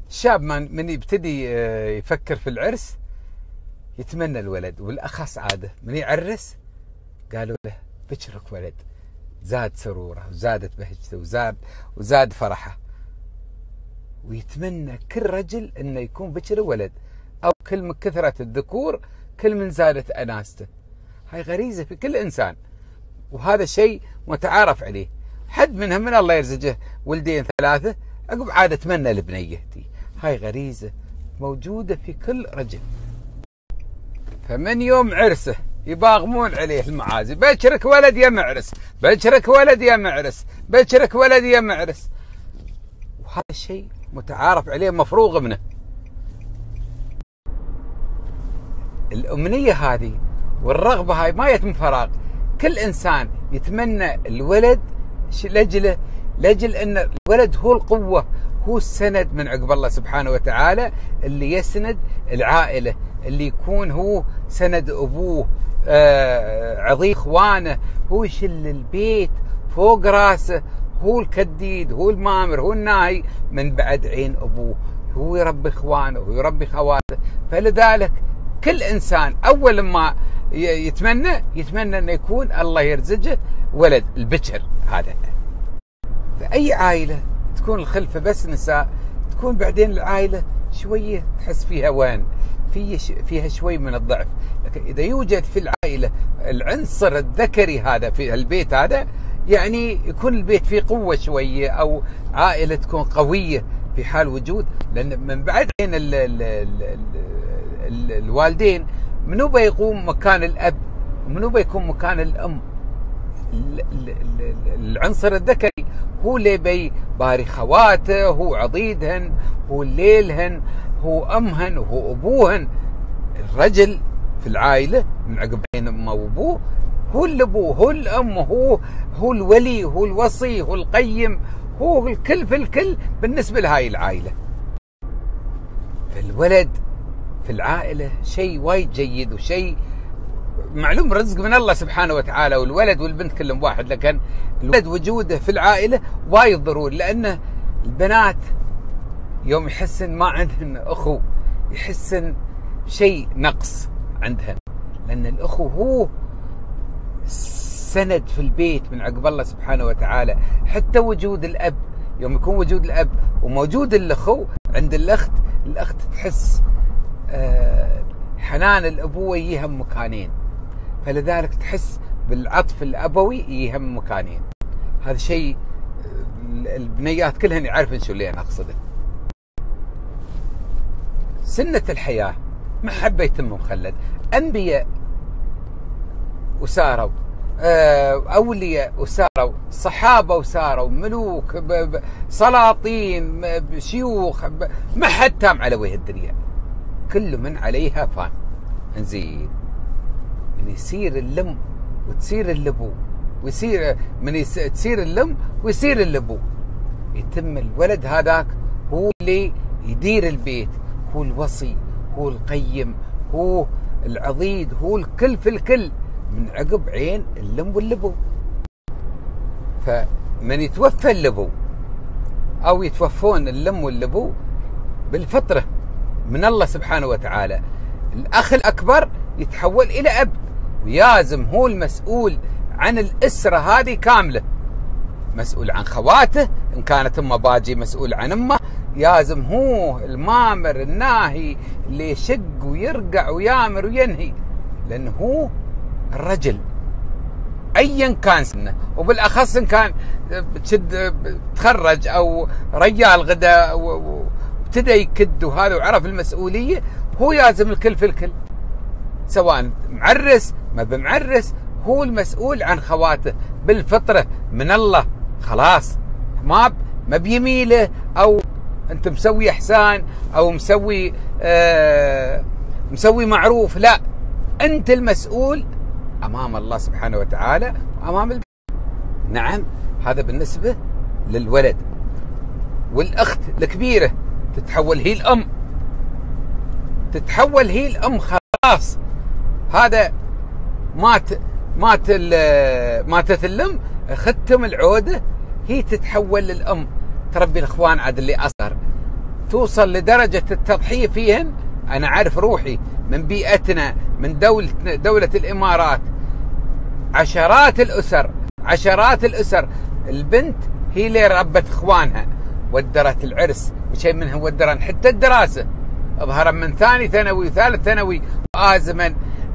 الشاب من يبتدي يفكر في العرس يتمنى الولد، والأخص عاده من يعرس قالوا له بشرك ولد، زاد سروره وزادت بهجته وزاد فرحه، ويتمنى كل رجل انه يكون بشره ولد، او كل من كثرة الذكور كل من زادت اناسته. هاي غريزة في كل انسان، وهذا شيء متعارف عليه. حد منهم من الله يرزقه ولدين ثلاثة عقب عاد اتمنى البنية دي. هاي غريزة موجودة في كل رجل. فمن يوم عرسه يباغمون عليه المعازي، بشرك ولد يا معرس، بشرك ولد يا معرس، بشرك ولد يا معرس. وهذا الشيء متعارف عليه مفروغ منه. الأمنية هذه والرغبة هاي ما يتم فراغ. كل إنسان يتمنى الولد لأجل أن الولد هو القوة، هو السند من عقب الله سبحانه وتعالى، اللي يسند العائلة، اللي يكون هو سند أبوه، عضي إخوانه، هو يشل البيت فوق راسه، هو الكديد، هو المامر، هو الناهي من بعد عين أبوه، هو يربي إخوانه ويربي خواته. فلذلك كل إنسان أول ما يتمنى أن يكون الله يرزقه ولد البكر. هذا في أي عائلة تكون الخلفة بس نساء، تكون بعدين العائلة شوية تحس فيها وين، فيها شوي من الضعف. لكن إذا يوجد في العائلة العنصر الذكري هذا في البيت هذا، يعني يكون البيت فيه قوة شوية، أو عائلة تكون قوية في حال وجود. لأن من بعد عين الوالدين منو بيقوم مكان الأب ومنو بيكون مكان الأم؟ العنصر الذكري هو اللي بيباري خواته، هو عضيدهن، هو الليلهن، هو أمهن، وهو أبوهن. الرجل في العائلة من عقب عين أمه وأبوه هو الأبوه، هو الأم، هو الولي، هو الوصي، هو القيم، هو الكل في الكل بالنسبة لهاي العائلة. فالولد في العائلة شيء وايد جيد، وشيء معلوم رزق من الله سبحانه وتعالى، والولد والبنت كلهم واحد. لكن الولد وجوده في العائلة وايد ضروري، لأن البنات يوم يحسن ما عندهن أخو يحسن شيء نقص عندهن، لأن الأخو هو سند في البيت من عقب الله سبحانه وتعالى. حتى وجود الأب، يوم يكون وجود الأب وموجود الأخو عند الأخت تحس حنان الأبوة يهم مكانين، فلذلك تحس بالعطف الأبوي يهم مكانين. هذا شيء البنيات كلهن يعرفن شو اللي أنا أقصده. سنة الحياة محبة يتم مخلد. أنبياء وساروا، أولياء وساروا، صحابة وساروا، ملوك، سلاطين، شيوخ، ما حد تام على وجه الدنيا، كل من عليها فان. انزين من يصير اللم وتصير اللبو، ويصير من تصير اللم ويصير اللبو، يتم الولد هذاك هو اللي يدير البيت، هو الوصي، هو القيم، هو العضيد، هو الكل في الكل من عقب عين اللم واللبو. فمن يتوفى اللبو أو يتوفون اللم واللبو بالفطرة من الله سبحانه وتعالى، الأخ الأكبر يتحول إلى أب، ويازم هو المسؤول عن الأسرة هذه كاملة، مسؤول عن خواته، إن كانت أمه باجي مسؤول عن أمه، يازم هو المامر الناهي اللي يشق ويرقع ويامر وينهي، لأنه هو الرجل أيا كان سنه، وبالأخص إن كان تخرج أو رجال غدا وابتدى يكد وهذا وعرف المسؤولية، هو يازم الكل في الكل، سواء معرس ما بمعرس، هو المسؤول عن خواته بالفطرة من الله. خلاص ما بيميله، أو أنت مسوي إحسان أو مسوي معروف، لا، أنت المسؤول أمام الله سبحانه وتعالى وأمام البيت. نعم، هذا بالنسبة للولد. والأخت الكبيرة تتحول هي الأم، تتحول هي الأم. خلاص هذا ماتت الأم، ختم العودة، هي تتحول للأم، تربي الإخوان عاد اللي أصغر، توصل لدرجة التضحية فيهن. أنا أعرف روحي من بيئتنا، من دولة الإمارات، عشرات الأسر البنت هي اللي ربت إخوانها، ودرت العرس وشيء منهم ودرن حتى الدراسة، ظهرا من ثاني ثانوي وثالث ثانوي، وآزما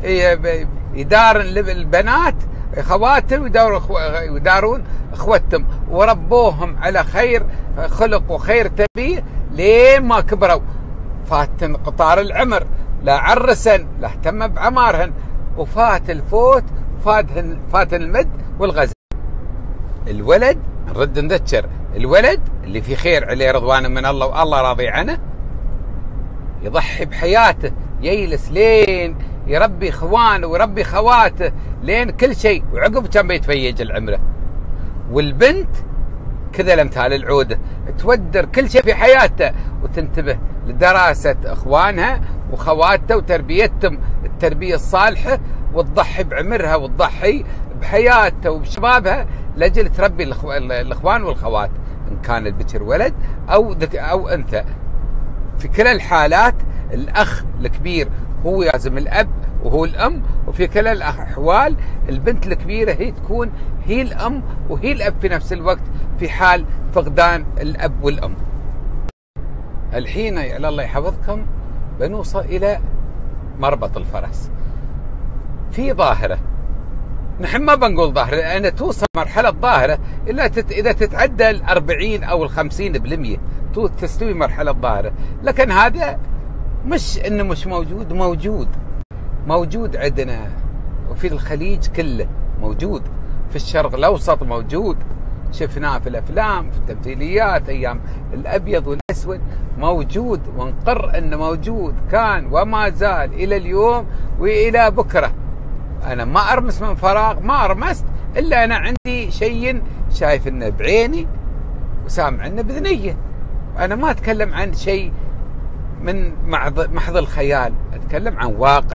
يدارن البنات خواتهم ويدارون اخوتهم، وربوهم على خير خلق وخير تربيه لين ما كبروا. فاتن قطار العمر، لا عرسن لا اهتم بعمارهن، وفات الفوت، فاتن المد والغزل. الولد نرد نذكر الولد اللي في خير عليه رضوان من الله والله راضي عنه، يضحي بحياته، يجلس لين يربي اخوانه ويربي خواته لين كل شيء، وعقب كان بيتفيج العمره. والبنت كذا الامثال العوده، تودر كل شيء في حياتها وتنتبه لدراسه اخوانها وخواتها وتربيتهم التربيه الصالحه، وتضحي بعمرها وتضحي بحياتها وبشبابها لاجل تربي الاخوان والخوات، ان كان البكر ولد او انثى. في كلا الحالات الاخ الكبير هو يلزم الاب وهو الام، وفي كلا الاحوال البنت الكبيره هي تكون هي الام وهي الاب في نفس الوقت في حال فقدان الاب والام. الحين يا الله يحفظكم بنوصل الى مربط الفرس. في ظاهره، نحن ما بنقول ظاهره لان توصل مرحله ظاهره الا اذا تتعدى ال 40 او ال 50% تستوي مرحله ظاهره، لكن هذا مش انه مش موجود، موجود عندنا وفي الخليج كله موجود، في الشرق الاوسط موجود، شفناه في الافلام في التمثيليات ايام الابيض والاسود موجود، ونقر انه موجود كان وما زال الى اليوم والى بكره. انا ما ارمس من فراغ، ما ارمست الا انا عندي شيء شايف انه بعيني وسامع انه باذنيه. انا ما اتكلم عن شيء من محض الخيال، اتكلم عن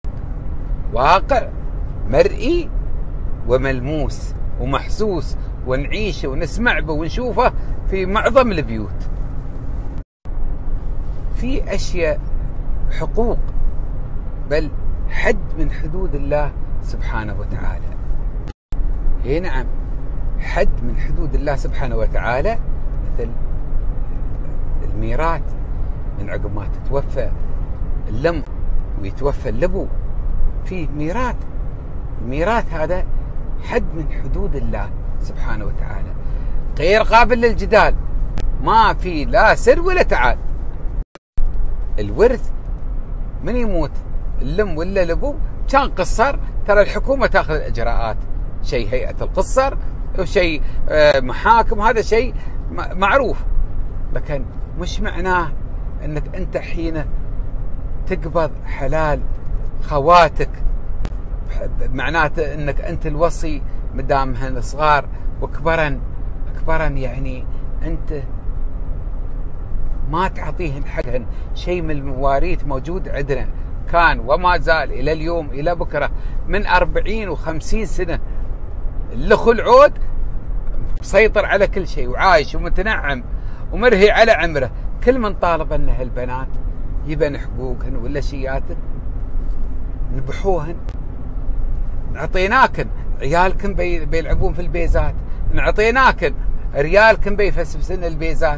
واقع مرئي وملموس ومحسوس، ونعيشه ونسمع به ونشوفه في معظم البيوت. في اشياء حقوق، بل حد من حدود الله سبحانه وتعالى. اي نعم، حد من حدود الله سبحانه وتعالى، مثل الميراث، من عقب ما تتوفى الام ويتوفى الابو في ميراث. الميراث هذا حد من حدود الله سبحانه وتعالى، غير قابل للجدال، ما في لا سر ولا تعال. الورث من يموت الام ولا الابو كان قصر، ترى الحكومه تاخذ الاجراءات، شيء هيئه القصر وشيء محاكم، هذا شيء معروف. لكن مش معناه انك انت حين تقبض حلال خواتك معناته انك انت الوصي مدامهن صغار وكبرن يعني انت ما تعطيهن حقهن. شيء من المواريث موجود عندنا كان وما زال الى اليوم الى بكره من 40 و50 سنه. الاخو العود مسيطر على كل شيء وعايش ومتنعم ومرهي على عمره. كل من طالب ان هالبنات يبن حقوقهن ولا شياتهن نبحوهن، نعطيناكن عيالكم بيلعبون في البيزات، نعطيناكن ريالكم بيفسفسن البيزات.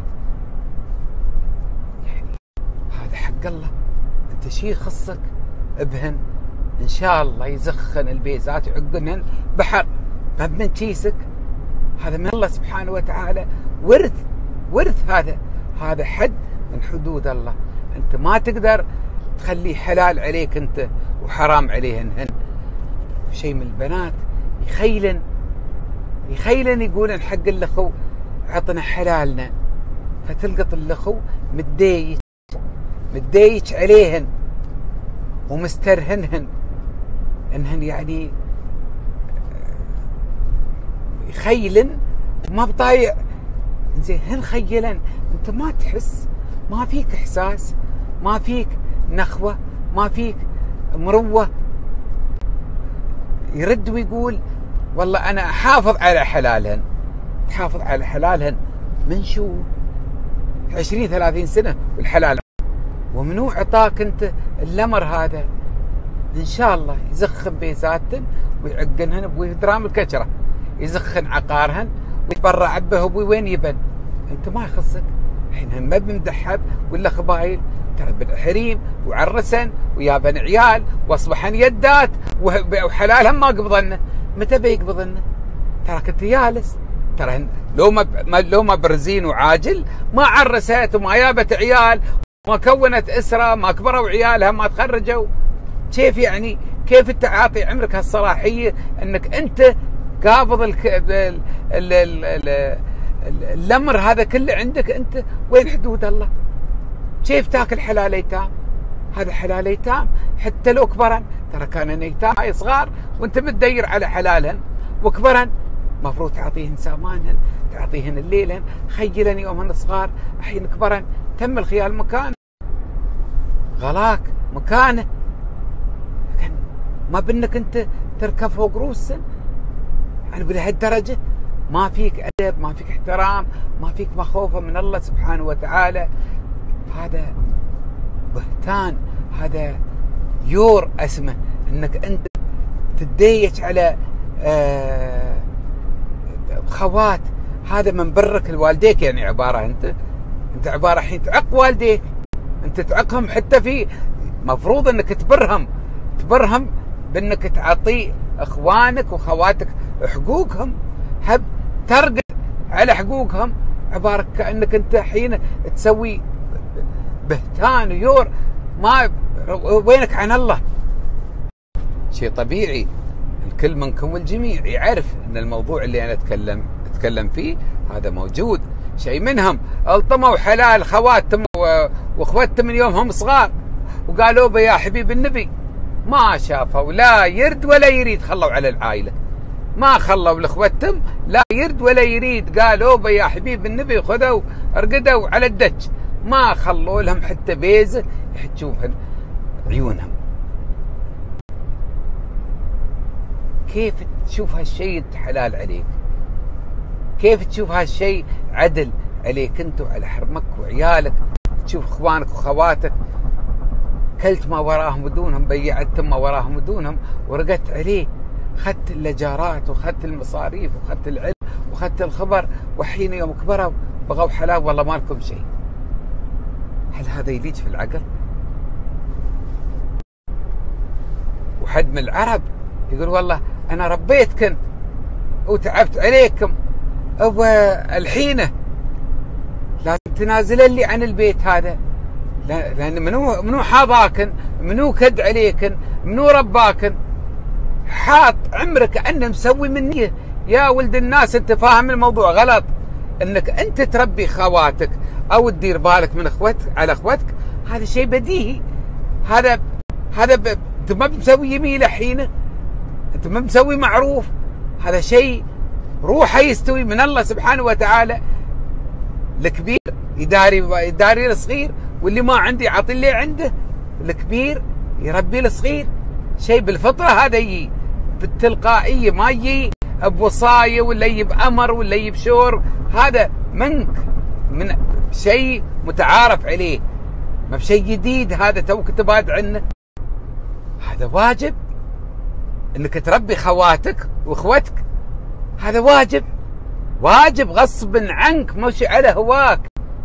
يعني هذا حق الله، انت شي يخصك ابهن ان شاء الله يزخن البيزات ويعقنهن بحر، ما من كيسك، هذا من الله سبحانه وتعالى. ورث هذا حد من حدود الله، انت ما تقدر تخليه حلال عليك انت وحرام عليهن. شيء من البنات يخيلن يقولن حق الاخو عطنا حلالنا، فتلقط الاخو متديج عليهن ومسترهنهن، انهن يعني يخيلن ما بطايع. زين هن خيلن، انت ما تحس، ما فيك احساس، ما فيك نخوه، ما فيك مروه. يرد ويقول والله انا احافظ على حلالهن. تحافظ على حلالهن من شو؟ 20 30 سنة والحلال. ومنو عطاك انت اللمر هذا؟ ان شاء الله يزخن بيزاتن ويعقنهن ابوي درام الكشره، يزخن عقارهن ويتبرع به ابوي وين يبن. انت ما يخصك، الحين ما بمدحب ولا خبايل، ترى بالحريم وعرسن ويابن عيال واصبحن يدات وحلالهم ما قبضن. متى بيقبضن؟ ترى كنت جالس، ترى لو ما برزين وعاجل ما عرست وما جابت عيال، ما كونت اسره، ما كبروا عيالها، ما تخرجوا. كيف يعني؟ كيف انت عاطي عمرك هالصلاحيه انك انت قابض الامر هذا كله عندك انت؟ وين حدود الله؟ كيف تاكل حلال ايتام؟ هذا حلال ايتام حتى لو كبرن، ترى كانن ايتام هاي صغار وانت متدير على حلالهن، وكبرن مفروض تعطيهن سامانهن، تعطيهن الليلهن، خيلن يومهن صغار، الحين كبرن تم الخيال مكانه، غلاك مكانه، ما بانك انت تركب فوق روسن. يعني بهالدرجه ما فيك ادب، ما فيك احترام، ما فيك مخوفه من الله سبحانه وتعالى. هذا بهتان، هذا يور اسمه، انك انت تديش على خوات. هذا من برك لوالديك، يعني عباره انت عباره الحين تعق والديك، انت تعقهم حتى في مفروض انك تبرهم بانك تعطي اخوانك وخواتك حقوقهم، هب ترقد على حقوقهم، عباره كانك انت حين تسوي بهتان ويور. ما وينك عن الله؟ شيء طبيعي الكل منكم والجميع يعرف ان الموضوع اللي انا اتكلم فيه هذا موجود. شيء منهم الطموا حلال خواتهم واخواتهم من يومهم صغار، وقالوا به يا حبيب النبي، ما شافوا لا يرد ولا يريد، خلوا على العائله، ما خلوا لاخوتهم لا يرد ولا يريد، قالوا به يا حبيب النبي، خذوا رقدوا على الدج، ما خلوا لهم حتى بيزه يحجوهن عيونهم. كيف تشوف هالشيء حلال عليك؟ كيف تشوف هالشيء عدل عليك انت وعلى حرمك وعيالك؟ تشوف اخوانك وخواتك كلت ما وراهم ودونهم، بيعتهم ما وراهم ودونهم، ورقدت عليه، اخذت الاجارات واخذت المصاريف واخذت العلم واخذت الخبر، وحين يوم كبروا بغوا حلال والله ما لكم شيء. هل هذا يليق في العقل؟ وحد من العرب يقول والله انا ربيتكم وتعبت عليكم، والحين لازم تنازل لي عن البيت هذا، لان منو حاضاكن، منو كد عليكن، منو رباكن، حاط عمرك كأنه مسوي منيه. يا ولد الناس انت فاهم الموضوع غلط، انك انت تربي خواتك او تدير بالك من على اخوتك، هذا شيء بديهي. هذا انت ما مسوي يميله حينه، انت ما مسوي معروف، هذا شيء روحه يستوي من الله سبحانه وتعالى. الكبير يداري الصغير، واللي ما عنده يعطي اللي عنده، الكبير يربي الصغير، شيء بالفطره هذا يجي بالتلقائيه، ما يجي بوصايه ولا يجي بامر ولا يجي بشور، هذا من شيء متعارف عليه، ما بشيء جديد، هذا توك تبعد عنه. هذا واجب انك تربي خواتك واخوتك، هذا واجب غصب عنك، مش على هواك.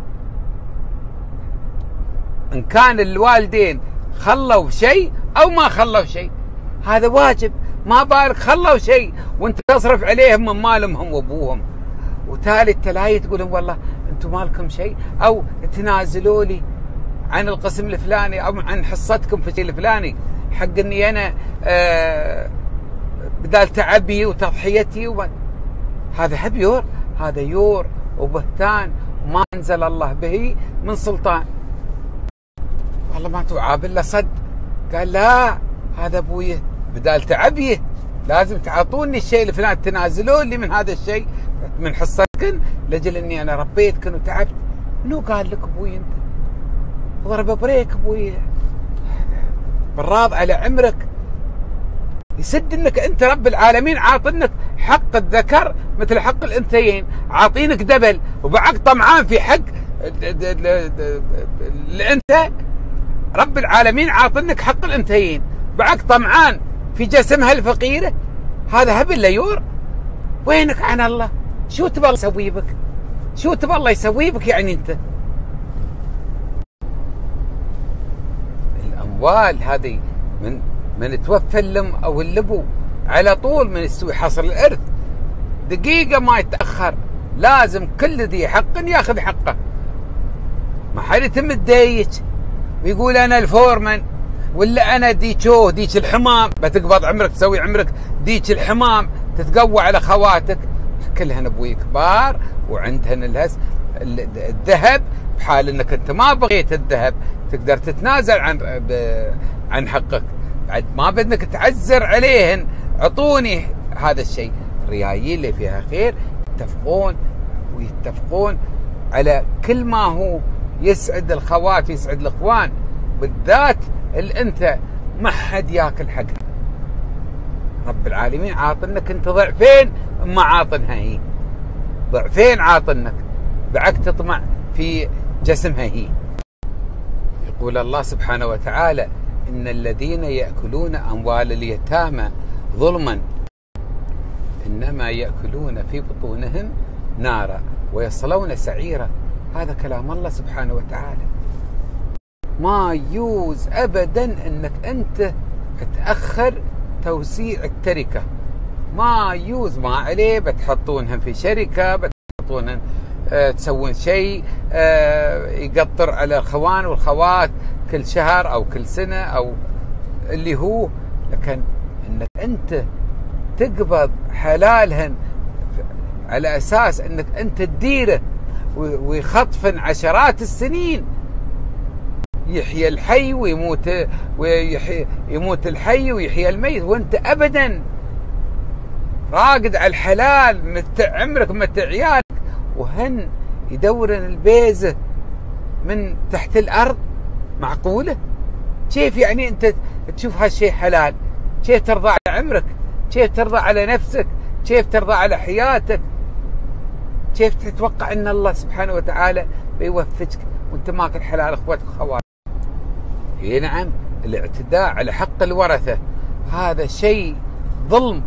ان كان الوالدين خلوا شيء او ما خلوا شيء، هذا واجب، ما بالك خلوا شيء وانت تصرف عليهم من مالهم هم وابوهم، وتالي التلاهي تقولهم والله انتم مالكم شيء، او تنازلوا لي عن القسم الفلاني او عن حصتكم في الشيء الفلاني، حق اني انا بدال تعبي وتضحيتي هذا هبيور، هذا يور وبهتان، وما انزل الله به من سلطان. والله ما تعاب الا صد، قال لا هذا ابويه بدال تعبيه لازم تعطوني الشيء الفلاني، تنازلون لي من هذا الشيء من حصتكن لاجل اني انا ربيتكن وتعبت. منو قال لك ابوي انت؟ ضرب بريك ابوي بالراض على عمرك، يسد انك انت رب العالمين عاطنك حق الذكر مثل حق الانثيين، عاطينك دبل، وبعد طمعان في حق الأنثى رب العالمين عاطنك حق الأنثيين، بعد طمعان في جسمها الفقيرة، هذا هبل ليور. وينك عن الله؟ شو تبى الله يسوي بك؟ شو تبى الله يسوي بك يعني أنت؟ الأموال هذه من توفى الأم أو الأبو على طول من يستوي حصر الإرث، دقيقة ما يتأخر، لازم كل ذي حق ياخذ حقه. ما حد يتم الديك ويقول أنا الفورمن ولا أنا ديك الحمام، بتقبض عمرك تسوي عمرك ديك الحمام، تتقوى على خواتك كلهن ابوي كبار وعندهن الذهب، بحال انك انت ما بغيت الذهب تقدر تتنازل عن حقك، بعد ما بدك تعزر عليهن عطوني هذا الشيء. الريايين اللي فيها خير يتفقون على كل ما هو يسعد الخوات ويسعد الاخوان، بالذات الانثى ما حد ياكل حقها. رب العالمين عاطنك انت ضعفين ما عاطنها هي، ضعفين عاطنك، بعد تطمع في جسمها هي. يقول الله سبحانه وتعالى: إن الذين يأكلون أموال اليتامى ظلما إنما يأكلون في بطونهم نارا ويصلون سعيرا. هذا كلام الله سبحانه وتعالى. ما يجوز أبدا أنك أنت تأخر توزيع التركة، ما يجوز، ما عليه، بتحطونهم في شركة، بتحطونهم تسوون شيء يقطر على الأخوان والخوات كل شهر أو كل سنة أو اللي هو، لكن أنك أنت تقبض حلالهن على أساس أنك أنت تديره ويخطفن عشرات السنين، يحيى الحي ويموت، يموت الحي ويحيى الميت، وانت ابدا راقد على الحلال، متع عمرك متع عيالك، وهن يدورن البيزه من تحت الارض. معقوله؟ كيف يعني انت تشوف هالشيء حلال؟ كيف ترضى على عمرك؟ كيف ترضى على نفسك؟ كيف ترضى على حياتك؟ كيف تتوقع ان الله سبحانه وتعالى بيوفقك وانت ماكل حلال اخواتك وخواتك؟ اي نعم، الاعتداء على حق الورثة هذا شيء ظلم.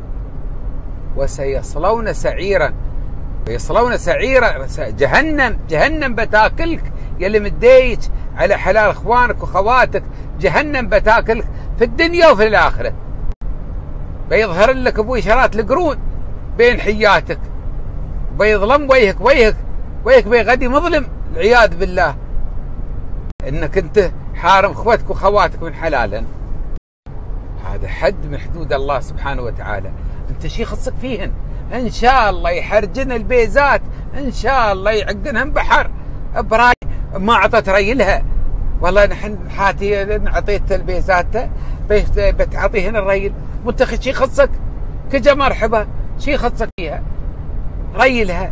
وسيصلون سعيرا، ويصلون سعيرا، جهنم بتاكلك يا اللي متديج على حلال اخوانك وخواتك، جهنم بتاكلك في الدنيا وفي الاخره. بيظهر لك ابوي شرات القرون بين حياتك، بيظلم وجهك بيغدي مظلم، العياذ بالله، انك انت حارم اخوتك وخواتك من حلالن. هذا حد من حدود الله سبحانه وتعالى، انت شي خصك فيهن؟ ان شاء الله يحرجن البيزات، ان شاء الله يعقنهم بحر براي، ما اعطت ريلها، والله نحن حاتي اعطيت البيزات بتعطيهن الريل، منتخذ شي خصك؟ كجا مرحبا، شي خصك فيها؟ ريلها،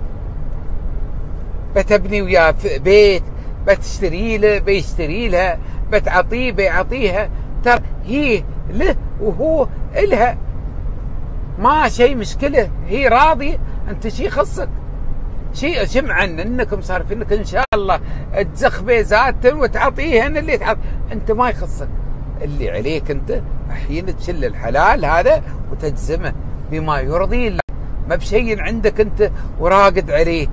بتبني وياه بيت، بتشتري له بيشتري لها، بتعطيه بيعطيها، ترى هي له وهو إلها، ما شيء مشكلة، هي راضية، انت شي خصك؟ شيء شمعا انكم صارفينك ان شاء الله تزخ بيزاتهم وتعطيهن اللي تعطي، انت ما يخصك، اللي عليك انت احيانا تشل الحلال هذا وتجزمه بما يرضي الله، ما بشيء عندك انت وراقد عليه،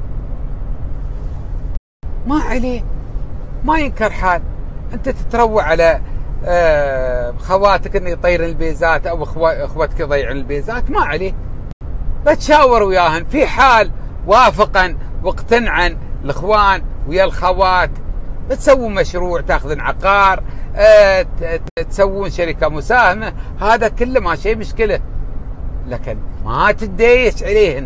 ما عليه، ما ينكر حال، انت تتروع على خواتك ان يطيرن البيزات او اخوتك يضيعن البيزات، ما عليه، بتشاور وياهن في حال وافقا واقتنعن الاخوان ويا الخوات، بتسوون مشروع، تاخذن عقار، تسوون شركه مساهمه، هذا كله ما شيء مشكله، لكن ما تديش عليهن،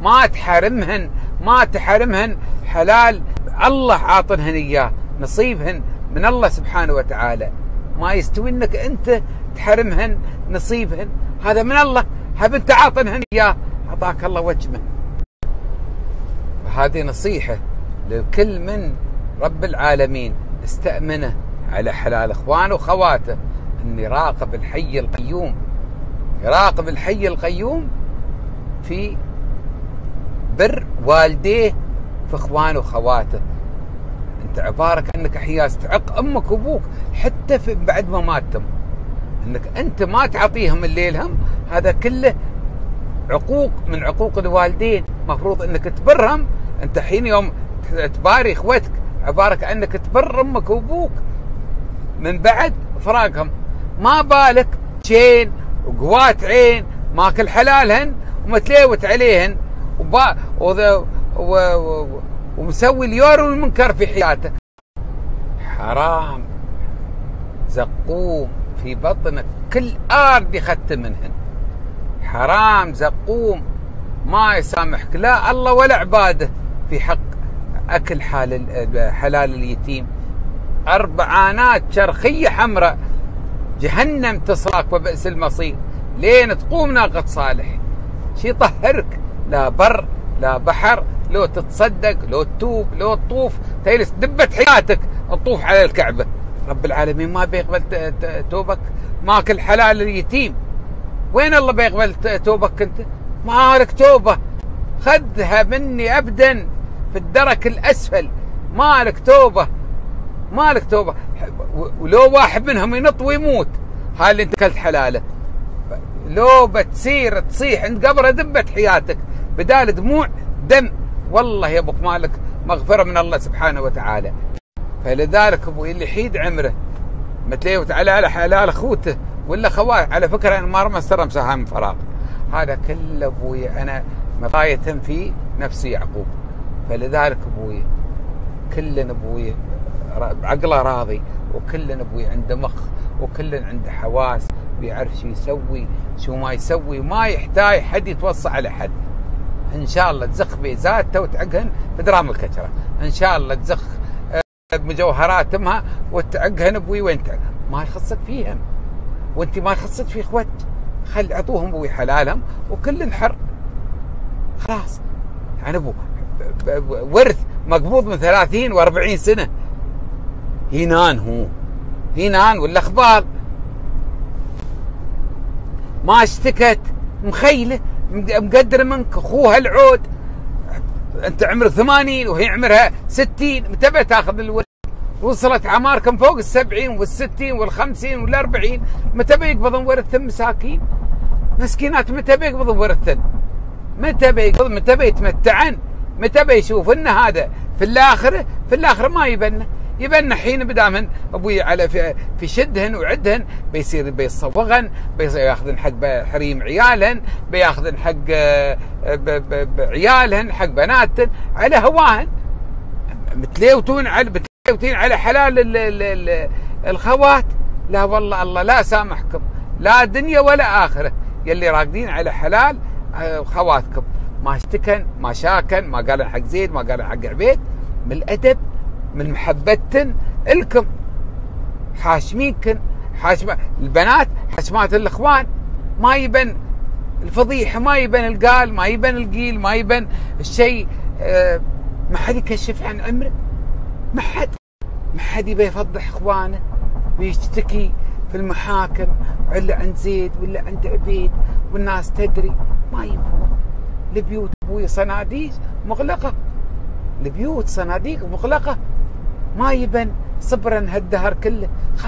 ما تحرمهن حلال الله عاطنهن اياه، نصيبهن من الله سبحانه وتعالى، ما يستوي انك انت تحرمهن نصيبهن، هذا من الله، هب انت عاطنهن اياه، اعطاك الله وجمه. وهذه نصيحه لكل من رب العالمين استأمنه على حلال اخوانه وخواته، ان يراقب الحي القيوم، يراقب الحي القيوم في بر والديه في اخوانه وخواته، انت عباره كانك حياس تعق امك وابوك حتى بعد ما ماتم، انك انت ما تعطيهم اللي لهم، هذا كله عقوق من عقوق الوالدين. مفروض انك تبرهم. انت حين يوم تباري اخوتك عباره كانك تبر امك وابوك من بعد فراقهم. ما بالك شين وقوات عين ماكل حلالهن ومتليوت عليهن ومسوي اليور والمنكر في حياتك. حرام زقوم في بطنك كل أرض يخت منهن. حرام زقوم ما يسامحك لا الله ولا عباده في حق أكل حلال اليتيم. 4 شرخية حمراء جهنم تصاك وبئس المصير لين تقوم ناقة صالح. شي طهرك لا بر لا بحر، لو تتصدق لو تتوب لو تطوف تجلس دبة حياتك تطوف على الكعبة. رب العالمين ما بيقبل توبك. ماكل حلال اليتيم وين الله بيقبل توبك؟ انت ما لك توبة، خذها مني أبدا في الدرك الأسفل. ما لك توبة، ما لك توبة. ولو واحد منهم ينط ويموت هاي اللي انت كلت حلاله، لو بتصير تصيح عند قبره دبة حياتك بدال دموع دم، والله يا ابوك مالك مغفرة من الله سبحانه وتعالى. فلذلك ابوي اللي حيد عمره متليوت على حلال اخوته ولا خواه، على فكرة انا ما رمى مساحة من فراغ، هذا كله ابوي انا مغاية في نفسي يعقوب. فلذلك ابوي كلنا ابوي عقله راضي، وكلنا ابوي عنده مخ، وكلنا عنده حواس، بيعرف شو يسوي شو ما يسوي، ما يحتاج حد يتوصى على حد. ان شاء الله تزخ بيزاتها وتعقهن في درام الكشره، ان شاء الله تزخ بمجوهرات امها وتعقهن ابوي وين تعق، ما يخصك فيهم، وانت ما يخصك في اخوتك، خل اعطوهم ابوي حلالهم وكل حر خلاص. يعني ابو ورث مقبوض من 30 و40 سنه، هينان هو هينان ولا اخبار ما اشتكت، مخيله مقدر منك اخوها العود، انت عمر 80 وهي عمرها 60، متى تاخذ الولد؟ وصلت اعماركم فوق ال70 وال60 وال50 وال40، متى بيقبضون ورثهم مساكين مسكينات؟ متى بيقبضون ورثهم؟ متى بيقبضون؟ متى بيتمتعن؟ متى بيشوف ان هذا في الاخره ما يبنى حين بدامن ابوي على في شدهن وعدهن بيصير بيصوغن، بياخذن حق حريم عيالهن، بياخذن حق عيالهن، حق بناتهن على هواهن، متليوتون على حلال الخوات. لا والله الله لا سامحكم لا دنيا ولا اخره، يلي راقدين على حلال خواتكم. ما اشتكن ما شاكن ما قالن حق زيد ما قالن حق عبيد، من الادب من محبتن الكم حاشمينكن البنات حشمات الاخوان، ما يبن الفضيحه، ما يبن القال، ما يبن القيل، ما يبن الشيء. ما حد يكشف عن عمره، ما حد يبي يفضح اخوانه ويشتكي في المحاكم ولا عند زيد ولا عند عبيد والناس تدري. ما يبون البيوت ابوي صناديق مغلقه، البيوت صناديق مغلقه، ما يبن صبرا هالدهر كله.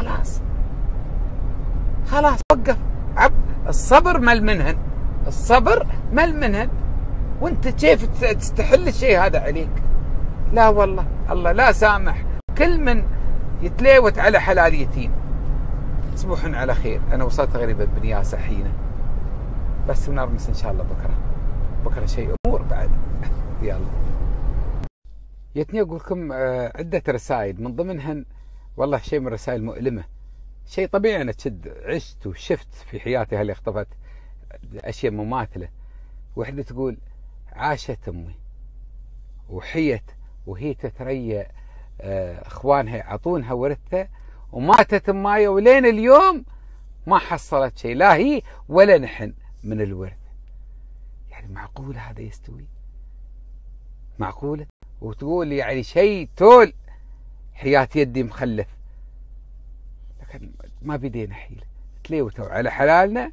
خلاص وقف الصبر مل منهن، الصبر مل منهن، وانت كيف تستحل الشيء هذا عليك؟ لا والله الله لا سامح كل من يتليوت على حلال يتيم. تصبحون على خير. انا وصلت غريبة بن ياسر حينه، بس ونرمس ان شاء الله بكره شيء امور بعد. يلا يتني اقول لكم عدة رسائل، من ضمنهن والله شيء من الرسائل المؤلمة، شيء طبيعي انا تشد عشت وشفت في حياتي هاللي اختفت اشياء مماثلة. وحدة تقول عاشت امي وحيت وهي تتريى اخوانها يعطونها ورثها، وماتت امايا ولين اليوم ما حصلت شيء، لا هي ولا نحن من الورث. يعني معقول هذا يستوي؟ معقولة؟ وتقول يعني شيء تول حياة يدي مخلف، لكن ما بدينا حيلة، تليوتوا على حلالنا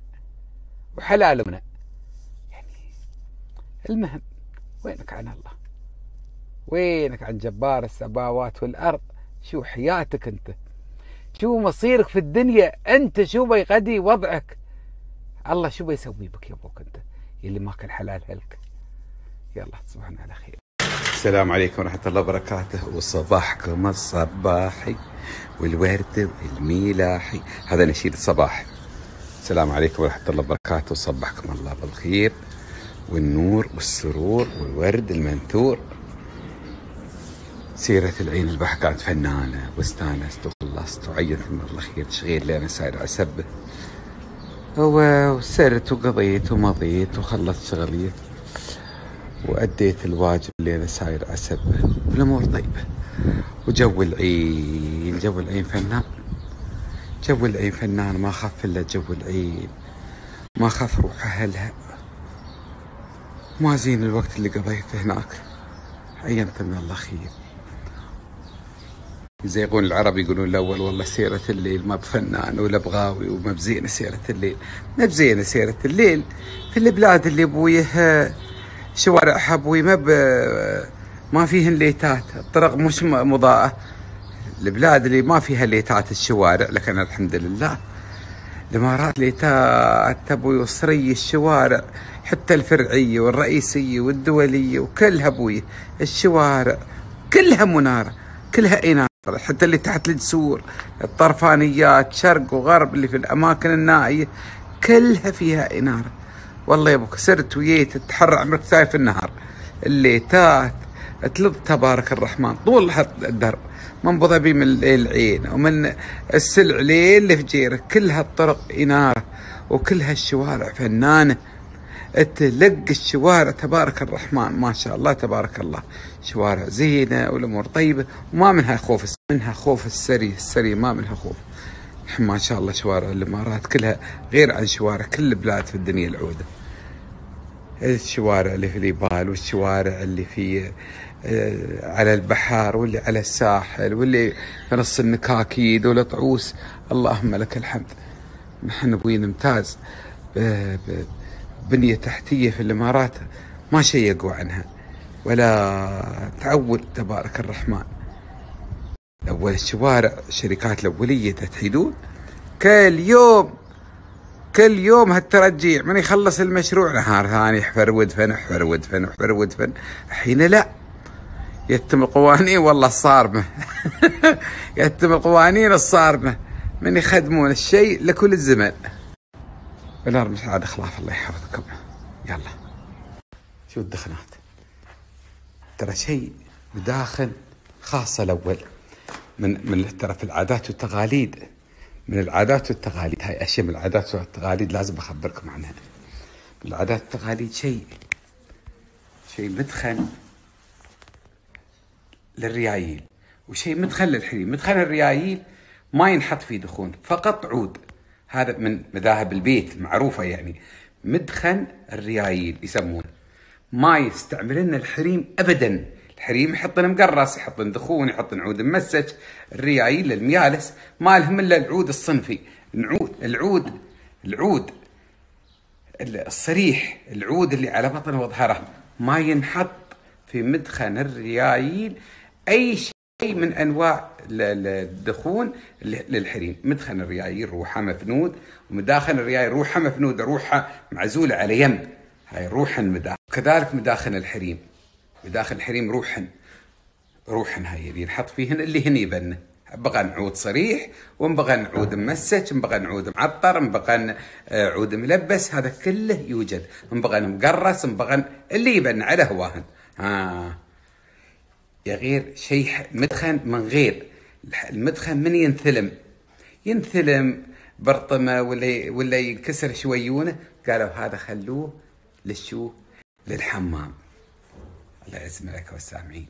وحلالنا. يعني المهم وينك عن الله؟ وينك عن جبار السماوات والأرض؟ شو حياتك أنت؟ شو مصيرك في الدنيا أنت؟ شو بيقضي وضعك؟ الله شو بيسوي بك يا أبوك أنت يلي ماكل حلال هلك؟ يلا تصبحنا على خير. السلام عليكم ورحمة الله وبركاته، وصباحكم الصباحي والورد والميلاحي. هذا نشيد الصباح. السلام عليكم ورحمة الله وبركاته، وصبحكم الله بالخير والنور والسرور والورد المنثور. سيرة العين البحر كانت فنانة، واستانست وخلصت وعينت من الله خير شغيل لين ساير أسبه، وسرت وقضيت ومضيت وخلصت شغلي وأديت الواجب اللي أنا ساير أسبه والأمور طيبة. وجو العين، جو العين فنان، جو العين فنان، ما خاف إلا جو العين، ما خاف روح أهلها. ما زين الوقت اللي قضيته هناك، عينت من الله خير. يزيغون العرب يقولون الأول والله سيرة الليل ما بفنان ولا بغاوي وما بزينة سيرة الليل. ما بزينة سيرة الليل في البلاد اللي بويها شوارعها بوي ما فيهن ليتات، الطرق مش مضاءة. البلاد اللي ما فيها ليتات الشوارع، لكن الحمد لله الإمارات ليتات تبوي، وصري الشوارع حتى الفرعية والرئيسية والدولية وكلها بوي الشوارع كلها منارة، كلها إنارة، حتى اللي تحت الجسور الطرفانيات شرق وغرب اللي في الأماكن النائية كلها فيها إنارة. والله يا ابوك سرت وييت تتحرى عمرك شايف النهار، الليتات تلظ تبارك الرحمن طول الدرب، من ابو ظبي من العين ومن السلع لين اللي في جيرك، كلها الطرق إنارة وكلها الشوارع فنانة. تلق الشوارع تبارك الرحمن ما شاء الله تبارك الله، شوارع زينة والأمور طيبة، وما منها خوف، منها خوف السري ما منها خوف. ما شاء الله شوارع الإمارات كلها غير عن شوارع كل البلاد في الدنيا العودة. الشوارع اللي في اليابان، والشوارع اللي في على البحر، واللي على الساحل، واللي في نص النكاكيد والطعوس، اللهم لك الحمد. نحن بوي نمتاز بنية تحتية في الإمارات ما شيقوا عنها ولا تعول تبارك الرحمن. أول الشوارع الشركات الأولية تحيدون كل يوم هالترجيع، من يخلص المشروع نهار ثاني يحفر ودفن يحفر ودفن يحفر ودفن. الحين لا، يتم القوانين والله الصارمة يتم القوانين الصارمة من يخدمون الشيء لكل الزمن. بلا مش عاد خلاف الله يحفظكم. يلا شو الدخنات ترى شيء بداخل خاصة الأول من ترى في العادات والتقاليد، من العادات والتقاليد، هاي أشياء من العادات والتقاليد لازم أخبركم عنها. من العادات والتقاليد شيء مدخن للريايل، وشيء مدخن للحريم. مدخن الريايل ما ينحط فيه دخون، فقط عود. هذا من مذاهب البيت المعروفة، يعني مدخن الريايل يسمونه. ما يستعملن الحريم أبدا. الحريم يحطن مقرص، يحطن دخون، يحطن عود ممسك. الريايل الميالس ما لهم إلا العود الصنفي، العود الصريح، العود اللي على بطن وظهره. ما ينحط في مدخن الريايل أي شيء من أنواع الدخون للحريم. مدخن الريايل روحه مفنود، ومداخن الريايل روحه مفنودة، روحه معزولة على يم، هاي روحا مداخن. كذلك مداخن الحريم، مداخل الحريم روحن هاي اللي ينحط فيهن اللي هن يبنه. بغى عود صريح، ومبغى عود ممسك، مبغى عود معطر، مبغى عود ملبس، هذا كله يوجد. مبغى مقرص، مبغى اللي يبنى على هواهن. يا غير شيء مدخن من غير المدخن من ينثلم برطمه ولا ينكسر شويونه، قالوا هذا خلوه للحمام. الله يعز لك والسامعين.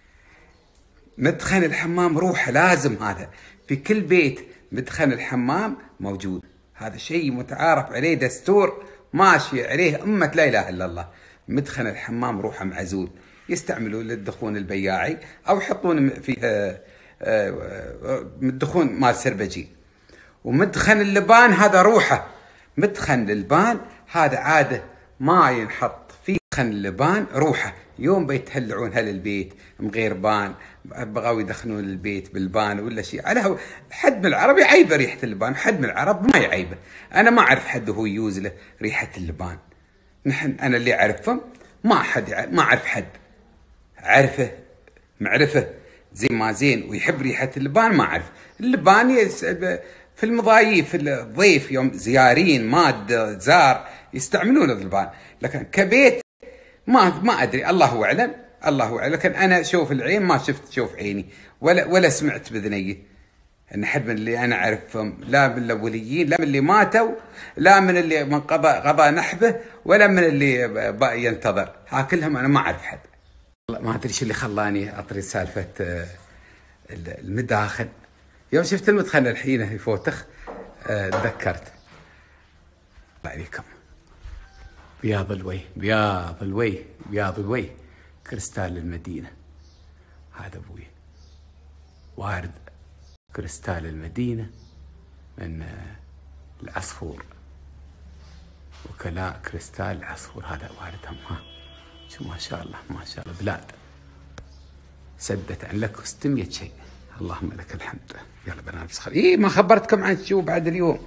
مدخن الحمام روحه لازم، هذا في كل بيت مدخن الحمام موجود. هذا شيء متعارف عليه، دستور ماشي عليه أمة لا إله إلا الله. مدخن الحمام روحه معزول، يستعملوا للدخون البياعي، أو يحطون فيه الدخون مال سربجي. ومدخن اللبان هذا روحه، مدخن اللبان هذا عاده ما ينحط فيه يسخن اللبان روحه، يوم بيتهلعون هالبيت مغيربان، بغاو يدخنون البيت بالبان ولا شيء، على حد من العرب يعيبه ريحه اللبان، حد من العرب ما يعيبه. انا ما اعرف حد هو يوز له ريحه اللبان. انا اللي اعرفهم ما اعرف حد عرفه معرفه زين ما زين ويحب ريحه اللبان، ما اعرف. اللبان في المضايف الضيف يوم زيارين ماد زار يستعملون اللبان، لكن كبيت ما ادري، الله اعلم الله اعلم. لكن انا شوف العين ما شوف عيني ولا سمعت باذني ان حد من اللي انا اعرفهم، لا من الاوليين، لا من اللي ماتوا، لا من اللي من قضى نحبه، ولا من اللي ينتظر، ها كلهم انا ما اعرف حد. ما ادري شو اللي خلاني اطري سالفه المداخن. يوم شفت المدخن الحين يفوتخ تذكرت. الله عليكم. بياض الوجه بياض الوجه بياض الوجه، كريستال المدينة. هذا ابوي وارد كريستال المدينة من العصفور، وكلاء كريستال العصفور هذا واردهم. ها شو ما شاء الله ما شاء الله، بلاد سدت عن لك 600 شيء. اللهم لك الحمد. يلا بنات خير. ما خبرتكم عن شو بعد اليوم.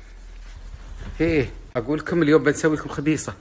اقول لكم اليوم بنسوي لكم خبيصه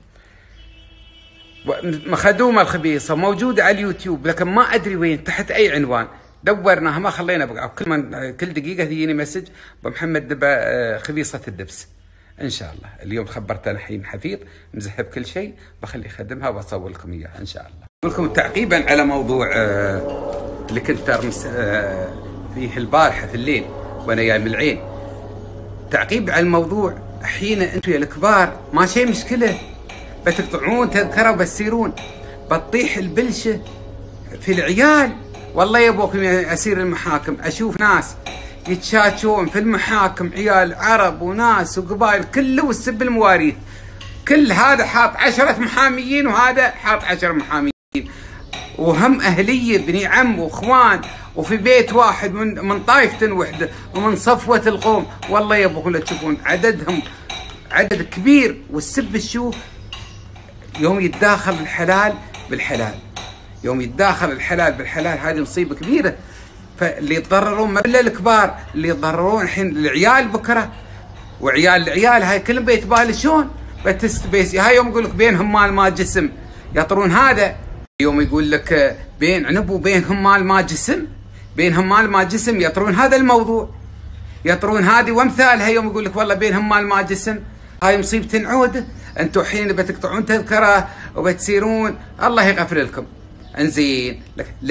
مخدومه. الخبيصه موجوده على اليوتيوب، لكن ما ادري وين، تحت اي عنوان دورناها ما خلينا بقى. كل دقيقه تجيني مسج بمحمد دبا خبيصه الدبس. ان شاء الله اليوم خبرت انا الحين حفيظ مذهب كل شيء، بخلي خدمها وبصور لكم اياها ان شاء الله. اقول لكم تعقيبا على موضوع اللي كنت ترمس فيه البارحه في الليل وانا جاي من العين. تعقيب على الموضوع، حين انتم يا الكبار ما شيء مشكله، بتقطعون تذكره وبتسيرون، بتطيح البلشه في العيال. والله يبوكم اسير المحاكم اشوف ناس يتشاتشون في المحاكم، عيال عرب وناس وقبائل كله والسب المواريث، كل هذا حاط 10 محاميين وهذا حاط 10 محاميين، وهم أهلية بني عم وإخوان، وفي بيت واحد من طائفة وحدة ومن صفوة القوم. والله يبغوا تشوفون عددهم عدد كبير. والسب الشو يوم يتداخل الحلال بالحلال، يوم يتداخل الحلال بالحلال هذه مصيبة كبيرة. فاللي يتضررون ما الا الكبار، اللي يتضررون الحين العيال بكرة وعيال العيال، هاي كلهم بيتبالشون هاي يوم يقول لك بينهم مال ما جسم يطرون. هذا يوم يقول لك بين عنب وبينهم مال ما جسم، بينهم مال ما جسم يطرون هذا الموضوع، يطرون هذه وامثالها. يوم يقول لك والله بينهم مال ما جسم، هاي مصيبة عودة. انتم حين بتقطعون تذكرة وبتسيرون الله يغفر لكم. انزين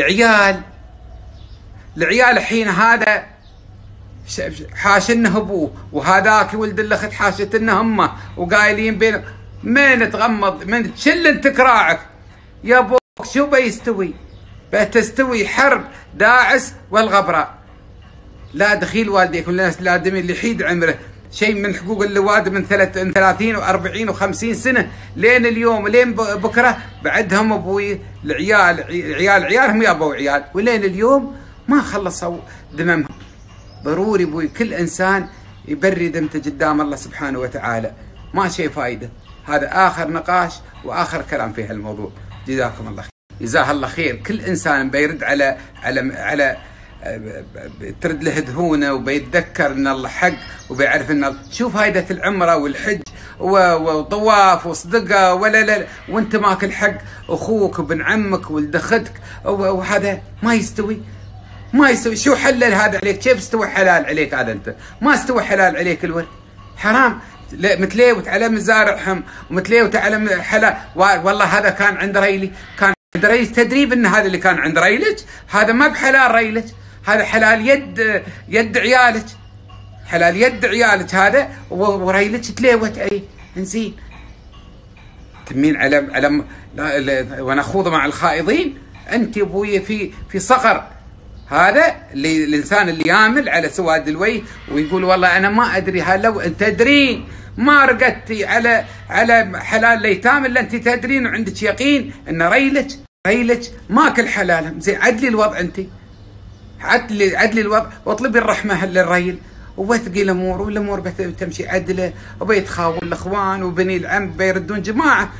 العيال الحين هذا حاشنه ابوه، وهذاك ولد الاخت حاشتنه امه، وقايلين بين من تغمض من تشل انت كراعك يا ابوك. شو بيستوي؟ بتستوي حرب داعس والغبراء. لا دخيل والديك ولا لا دم اللي يحيد عمره شيء من حقوق الوالد من 30 و40 و50 سنه لين اليوم لين بكره بعدهم ابوي عيالهم يابوا عيال، ولين اليوم ما خلصوا دممهم. ضروري ابوي كل انسان يبري ذمته قدام الله سبحانه وتعالى، ما شيء فايده. هذا اخر نقاش واخر كلام في هالموضوع. جزاكم الله خير. جزاه الله خير. كل انسان بيرد على ترد له دهونه، وبيتذكر ان الله حق، وبيعرف ان شو فائده العمره والحج وطواف وصدقه ولا وانت ماكل حق اخوك وابن عمك ولد اختك، وهذا ما يستوي. شو حلل هذا عليك؟ كيف استوى حلال عليك هذا؟ انت ما استوى حلال عليك الولد، حرام. متليوت على مزارعهم ومتليوت على حلال. والله هذا كان عند ريلي، كان عند ريلي تدريب ان هذا اللي كان عند ريلك هذا ما بحلال ريلك، هذا حلال يد عيالك، حلال يد عيالك هذا، وريلك تليوت عليه. انزين تمين على ونخوض مع الخائضين. انت ابوي في صقر. هذا الانسان اللي يامل على سواد الوجه ويقول والله انا ما ادري. لو انت تدرين ما رقدتي على حلال الايتام الا انت تدرين وعندك يقين ان ريلك ماكل حلالهم. زين عدلي الوضع، انت عدلي الوضع واطلبي الرحمه للريل ووثقي الامور، والامور بتمشي عدله، وبيتخاون الاخوان وبني العم بيردون جماعه.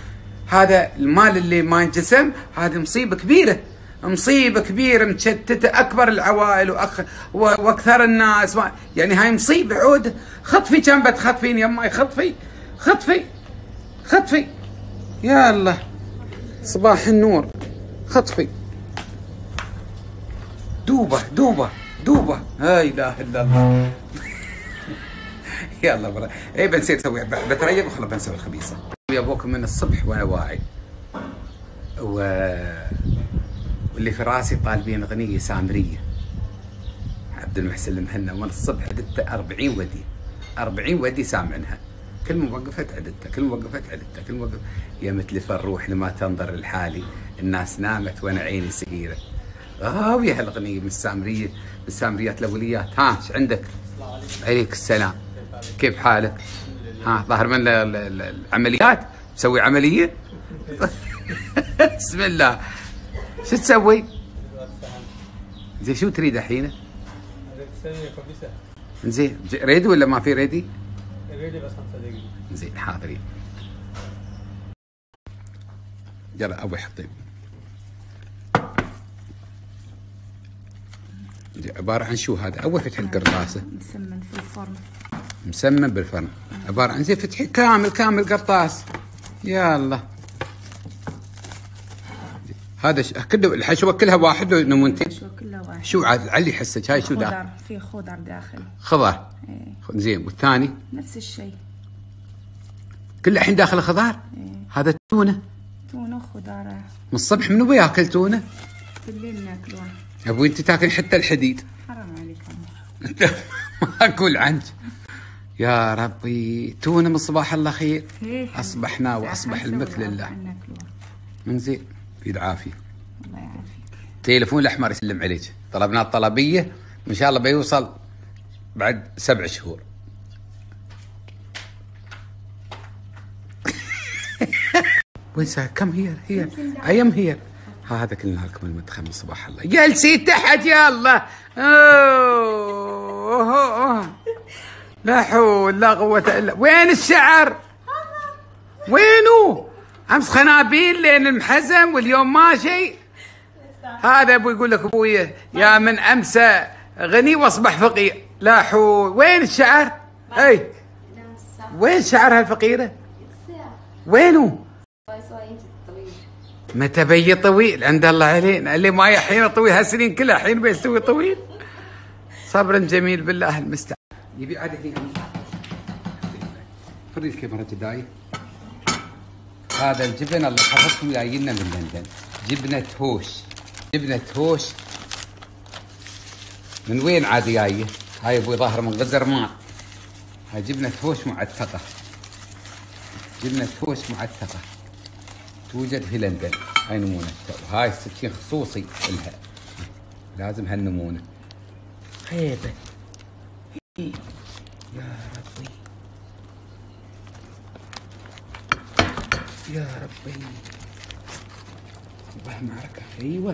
هذا المال اللي ما ينجسم، هذه مصيبة كبيرة، مصيبة كبيرة متشتتة، أكبر العوائل وأكثر الناس، يعني هاي مصيبة عودة. خطفي كم بتخطفين يماي، خطفي خطفي خطفي، يا الله صباح النور، خطفي دوبة دوبة دوبة، لا إله إلا الله. يلا برا اي بنسيت اسوي، بتريق وخلاص بنسوي الخبيصه. ابوكم من الصبح وانا واعي واللي في راسي طالبين اغنيه سامريه عبد المحسن المهنا، ومن الصبح عددت 40 ودي، 40 ودي سامعنها، كل ما وقفت عددتها، كل ما وقفت عددتها، كل ما وقفت. يا مثل الروح لما تنظر لحالي، الناس نامت وانا عيني سهيره. غاويه هالاغنيه من السامريه، من السامريات الاوليات. ها ايش عندك؟ عليك السلام، كيف حالك؟ ها ظهر من العمليات؟ مسوي عمليه؟ بسم الله. شو تسوي؟ زين شو تريد الحين؟ زين ريدي ولا ما في ريدي؟ ريدي بس 5 دقيقة. زين حاضرين. يلا ابوي حطي. عبارة عن شو هذا؟ أول فتح القرطاسة مسمن في الفرن، مسمن بالفرن، عبارة عن زي فتحي كامل قرطاس. يا الله هذا كله الحشوة كلها واحد ونمونتين؟ الحشوة كلها واحد. شو عاد علي حسك هاي شو داخل؟ في خضر داخل. خضر؟ ايه. زين والثاني؟ نفس الشيء. كله الحين داخل خضار؟ ايه. هذا تونة؟ تونة وخضار. من الصبح منو بياكل تونة؟ بالليل ناكلوها. ابوي انت تاكل حتى الحديد. حرام عليك انت ما اقول عنك. يا ربي تونة من صباح الله خير. اصبحنا واصبح المثل لله. من زين في العافيه. الله يعافيك. تليفون الاحمر يسلم عليك، طلبنا الطلبيه وان شاء الله بيوصل بعد 7 شهور. وين كم هي ايام هي هذا كلنا لكم المدخل من صباح الله. جلسي تحت يا الله. أوه. لا حول لا قوة الا. وين الشعر؟ وينه؟ امس خنابيل لين المحزم واليوم ماشي. هذا ابوي يقول لك ابوي يا من امسى غني واصبح فقير. لا حول. وين الشعر؟ اي وين شعر هالفقيره؟ وينه؟ متى بي طويل؟ عند الله علينا اللي ما يحين طويل هالسنين كلها حين بيستوي طويل. صبرا جميل بالله المستعان. يبي عاد هنا فريد الكاميرا جداي. هذا الجبن الله يحفظكم جاينا من لندن، جبنة هوش. جبنة هوش من وين عاد جايه؟ هاي ابوي ظاهر من غزرمان. هاي جبنة هوش معتقة، جبنة هوش معتقة توجد في لندن. هاي نمونة، وهاي السكين خصوصي لها، لازم هالنمونة. خيبة يا ربي يا ربي. والله معركة. ايوه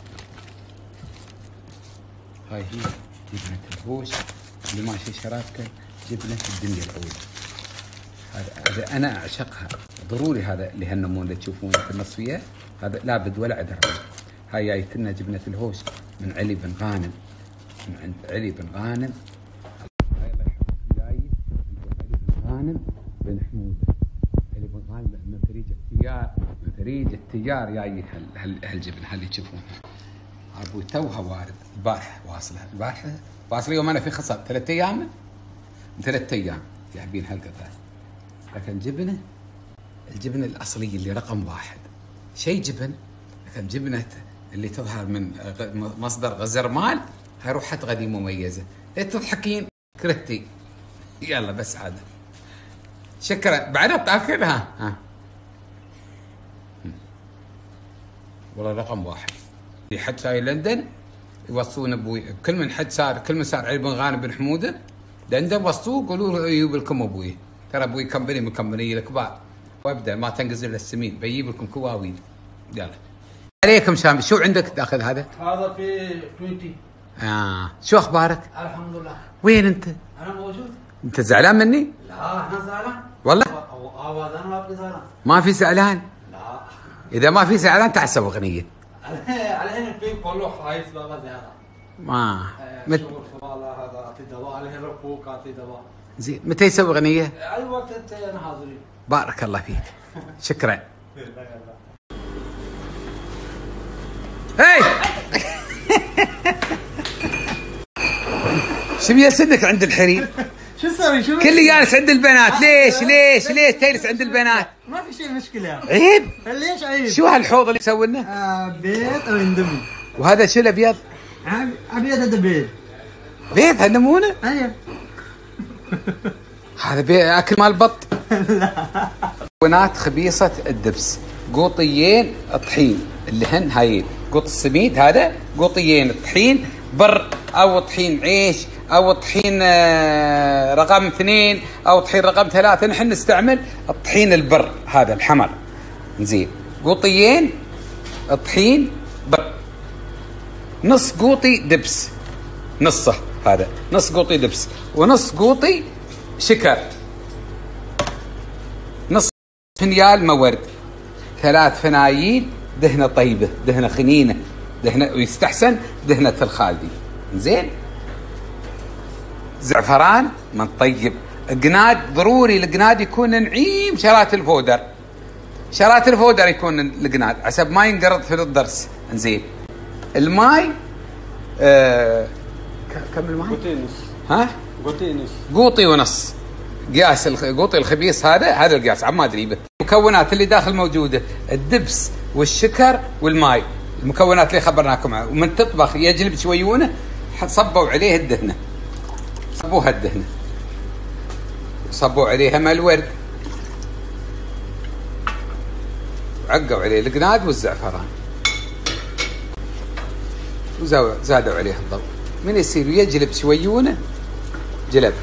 هاي هي جبنة الهوش اللي ماشي شرابته، جبنة الدنيا الأولى. هذا أنا أعشقها، ضروري هذا اللي هالنمون اللي تشوفونه في النصفية، هذا لابد ولا عذر. هاي جايت لنا جبنة الهوش من علي بن غانم، من عند علي بن غانم. هاي الله يحفظك جاي من علي بن غانم بن حمودة. علي بن غانم من فريج التجار، من فريج التجار جاي هالجبنة اللي تشوفونها. ابوي توها وارد البارحة واصلة، البارحة واصلة يوم أنا في خصب 3 أيام، من 3 أيام جايبين هالقطعة. لكن الجبنة الأصلية اللي رقم 1 شيء جبن، لكن جبنة اللي تظهر من مصدر غزرمال هاي روحها غدي مميزة. ليه تضحكين؟ كرهتي. يلا بس عاد شكرا. بعدها بتاكلها. ها والله رقم 1. في حد جاي لندن يوصون ابوي، كل من صار علي بن غانم بن حموده لندن وصوه قولوا له يجيب لكم ابوي، ترى ابوي كمبني من كمبني الكبار وابدا ما تنقز الا السمين، بيجيب لكم كواويل. يلا عليكم شامل. شو عندك داخل هذا؟ هذا في 20. شو اخبارك؟ الحمد لله. وين انت؟ انا موجود. انت زعلان مني؟ لا انا زعلان والله؟ انا ما في زعلان. ما في زعلان؟ لا اذا ما في زعلان تعال سوي اغنيه. على هنا في كله خايف بقى زياده. ما شغل خبالة هذا اعطي دواء عليه ركوك اعطي دواء. زين متى يسوي اغنيه؟ اي وقت انت انا حاضرين. بارك الله فيك. شكرا. هاي شو بيسدك عند الحريم؟ شو تسوي شو؟ كل جالس عند البنات، ليش تجلس عند البنات؟ ما في شيء مشكلة. عيب. ليش عيب؟ شو هالحوض اللي مسوي لنا؟ بيت او اندمي. وهذا شو الابيض؟ ابيض هذا بيت. بيت هالنمونه؟ ايوه. هذا اكل مال بط. لا. مكونات خبيصة الدبس: قوطيين طحين اللي هن هاي قوط السميد، هذا قوطيين طحين بر او طحين عيش او طحين رقم 2 او طحين رقم 3. نحن نستعمل الطحين البر هذا الحمر. زين قوطيين طحين بر، نص قوطي دبس، نصه هذا نص قوطي دبس، ونص قوطي شكر، نص فنيال مورد، 3 فنايل دهنه طيبه، دهنه خنينه، دهنه ويستحسن دهنه الخالدي. زين زعفران من طيب، قناد ضروري القناد يكون نعيم، شرات الفودر، شرات الفودر يكون القناد عسب ما ينقرض في الضرس. زين الماي كم الماي؟ قوطي ونص. ها؟ قوطي ونص. قوطي ونص، قياس القوطي الخبيص هذا القياس عم ما ادري به. المكونات اللي داخل موجوده: الدبس والشكر والماي، المكونات اللي خبرناكم عنها. ومن تطبخ يجلب شويونه صبوا عليه الدهنه، صبوها الدهنه، صبوا عليها ماء الورد، وعقوا عليه القناد والزعفران، وزادوا عليه الضوء. من يصير يجلب شويونه جلب.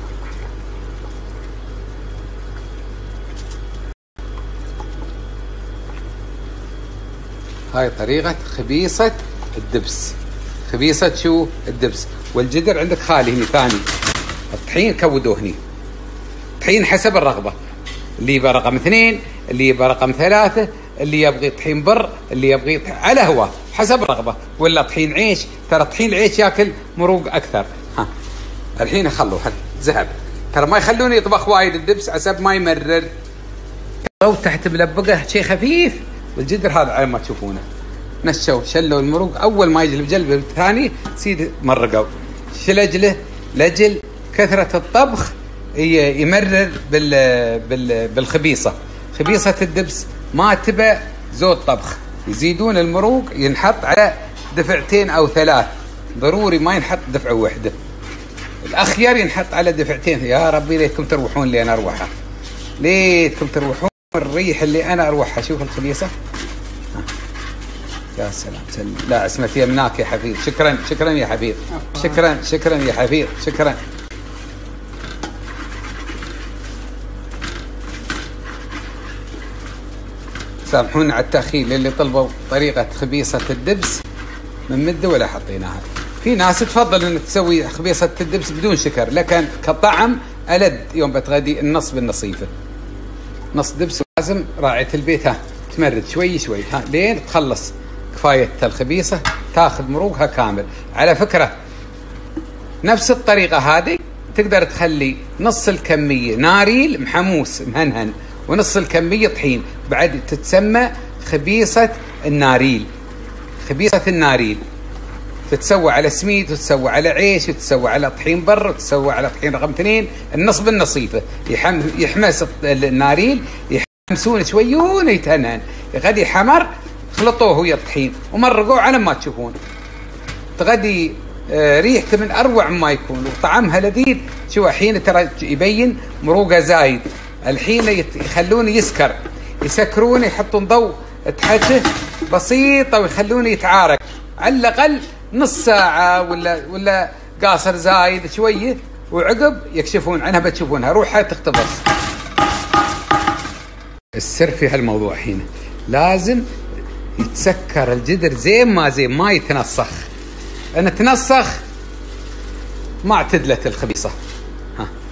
هاي طريقة خبيصة الدبس. خبيصة شو؟ الدبس. والجدر عندك خالي هني ثاني. الطحين كودوه هني. طحين حسب الرغبة، اللي يبغى رقم 2، اللي يبغى رقم 3، اللي يبغي طحين بر، اللي يبغي على هو حسب الرغبة. ولا طحين عيش، ترى طحين العيش ياكل مروق أكثر. ها الحين خلوا ذهب، ترى ما يخلون يطبخ وايد الدبس عسب ما يمرر. أو تحت ملبقة شيء خفيف، والجدر هذا على ما تشوفونه نشوا شلوا المروق. اول ما يجلب جلب الثاني سيد مرقوا شلجله لجل كثره الطبخ يمرر بالخبيصه. خبيصه الدبس ما تبى زود طبخ، يزيدون المروق، ينحط على دفعتين او 3، ضروري ما ينحط دفعه واحده. الاخير ينحط على دفعتين. يا ربي ليتكم تروحون لي انا اروحها، ليتكم تروحون الريح اللي انا اروحها. شوف الخبيصه، يا سلام. لا اسمتي يمناك يا حفيظ. شكرا يا حفيظ، شكرا يا حفيظ، شكرا. سامحونا على التاخير للي طلبوا طريقه خبيصه الدبس من مده ولا حطيناها. في ناس تفضل ان تسوي خبيصه الدبس بدون شكر، لكن كطعم ألد يوم بتغدي النص بالنصيفه. نص دبس لازم راعية البيت تمرد شوي لين تخلص كفاية الخبيصة، تاخذ مروقها كامل. على فكرة نفس الطريقة هذه تقدر تخلي نص الكمية ناريل محموس مهنهن، ونص الكمية طحين، بعد تتسمى خبيصة الناريل. خبيصة الناريل تتسوى على سميد، وتتسوى على عيش، وتتسوى على طحين بر، وتتسوى على طحين رقم 2. النص بالنصيفة يحمس الناريل، يحمسون شويون يتهنن، غدي حمر خلطوه ويا الطحين ومرقوه على ما تشوفون. تغدي ريحته من أروع ما يكون، وطعمها لذيذ. شو الحين ترى يبين مروقه زايد، الحين يخلونه يسكر، يسكرونه، يحطون ضوء تحته بسيطة ويخلونه يتعارك على الأقل نص ساعة ولا قاصر زايد شوية، وعقب يكشفون عنها بتشوفونها روحها تختبص. السر في هالموضوع هنا لازم يتسكر الجدر زين ما يتنسخ. ان تنسخ ما اعتدلت الخبيصة.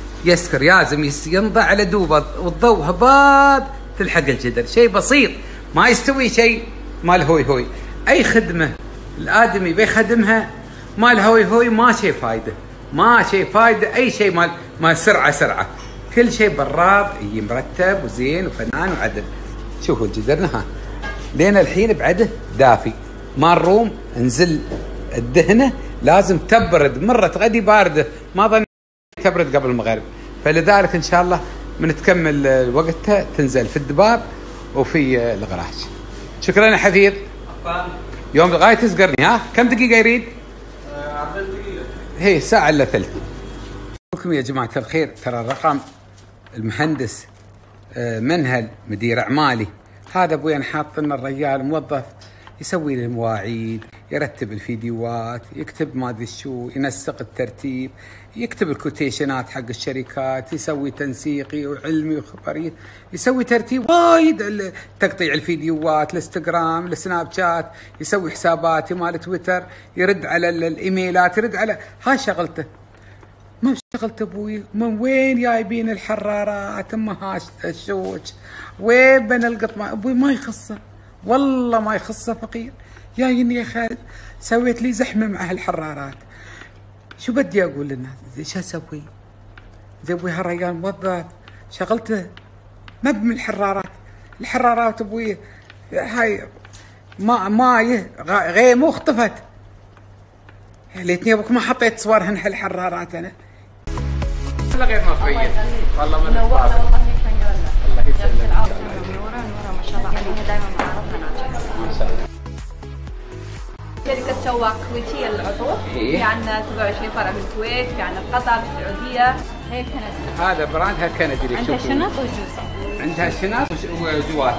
يسكر، لازم ينضع على دوبه والضوء هباب تلحق الجدر. شيء بسيط ما يستوي شيء مال هوي هوي. اي خدمه الادمي بيخدمها مال هوي هوي ما شيء فايده، ما شيء فايده. اي شيء مال سرعه، كل شيء براد يجي مرتب وزين وفنان وعدل. شوفوا جدرنا ها لين الحين بعده دافي، مال روم انزل الدهنه لازم تبرد، مرت غدي بارده، ما ظن تبرد قبل المغرب. فلذلك ان شاء الله من تكمل وقتها تنزل في الدباب وفي الغراج. شكرا يا حفيظ. يوم لغايه تسقرني. ها كم دقيقه يريد؟ 40 دقيقه. هي ساعه الا ثلث. لكم يا جماعه الخير، ترى الرقم المهندس منهل مدير اعمالي هذا ابوي انا حاط لنا الرجال موظف يسوي لي المواعيد، يرتب الفيديوهات، يكتب ما ادري شو، ينسق الترتيب، يكتب الكوتيشنات حق الشركات، يسوي تنسيقي وعلمي وخبري، يسوي ترتيب وايد، تقطيع الفيديوهات، الانستغرام، السناب شات، يسوي حساباتي مال تويتر، يرد على الايميلات، يرد على هاي شغلته. ما اشتغلت ابوي، من وين جايبين الحرارات؟ اما الشوك وين بنلقط؟ ابوي ما يخصه، والله ما يخصه فقير. جايني يا خالد سويت لي زحمه مع هالحرارات، شو بدي اقول للناس؟ ايش اسوي؟ زي ابوي هالرجال موظف شغلته ما من الحرارات ابوي هاي ما غيمه اختفت. ليتني ابوك ما حطيت صورهن هالحرارات انا. والله غير مفيد، والله من نورنا والله الله يسلمك. نورة ما شاء الله عليها، دائما معارضها ناجحة ما شاء الله. شركة سواق كويتية للعطور، إيه؟ في عندنا 27 فرع بالكويت، في عندنا في قطر، في السعودية، هي كندي. هذا براندها كندي اللي عندها تشوفونه. شنط وجوزة. عندها شنط وجوات.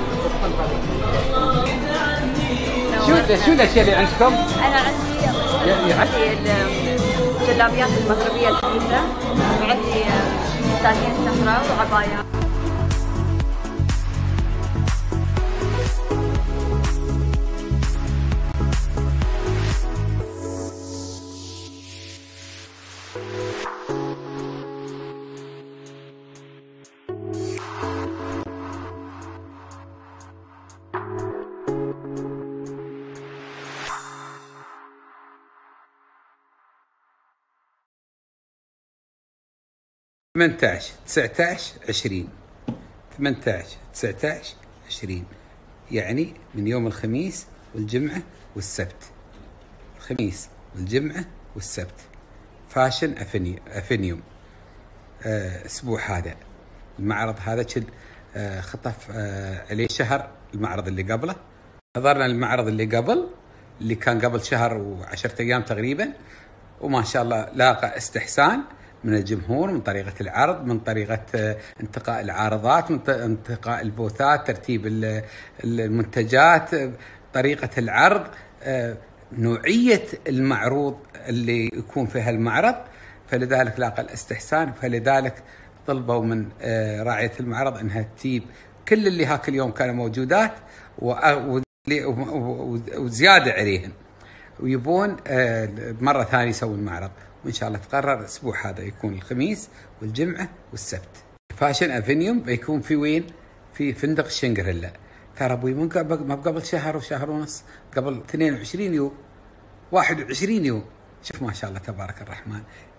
شو الاشياء اللي عندكم؟ أنا عندي الجلابيات المغربية الحديثة، وعندي فساتين صفراء وعبايات. ثمانية 19 20 18 19 20 يعني من يوم الخميس والجمعة والسبت. الخميس والجمعة والسبت فاشن أفنيوم. أسبوع هذا المعرض هذا كل خطف عليه شهر. المعرض اللي قبله حضرنا المعرض اللي قبل اللي كان قبل شهر و10 أيام تقريبا، وما شاء الله لاقى استحسان من الجمهور، من طريقة العرض، من طريقة انتقاء العارضات، من انتقاء البوثات، ترتيب المنتجات، طريقة العرض، نوعية المعروض اللي يكون في هالمعرض. فلذلك لاقى الاستحسان، فلذلك طلبوا من راعية المعرض انها تجيب كل اللي هاك اليوم كانوا موجودات وزيادة عليهم، ويبون مرة ثانية يسوون المعرض. وإن شاء الله تقرر الأسبوع هذا يكون الخميس والجمعة والسبت. فاشن أفنيوم بيكون في وين؟ في فندق الشنغريلا. ترى أبوي ما قبل شهر وشهر ونص، قبل 22 يوم 21 يوم. شوف ما شاء الله تبارك الرحمن.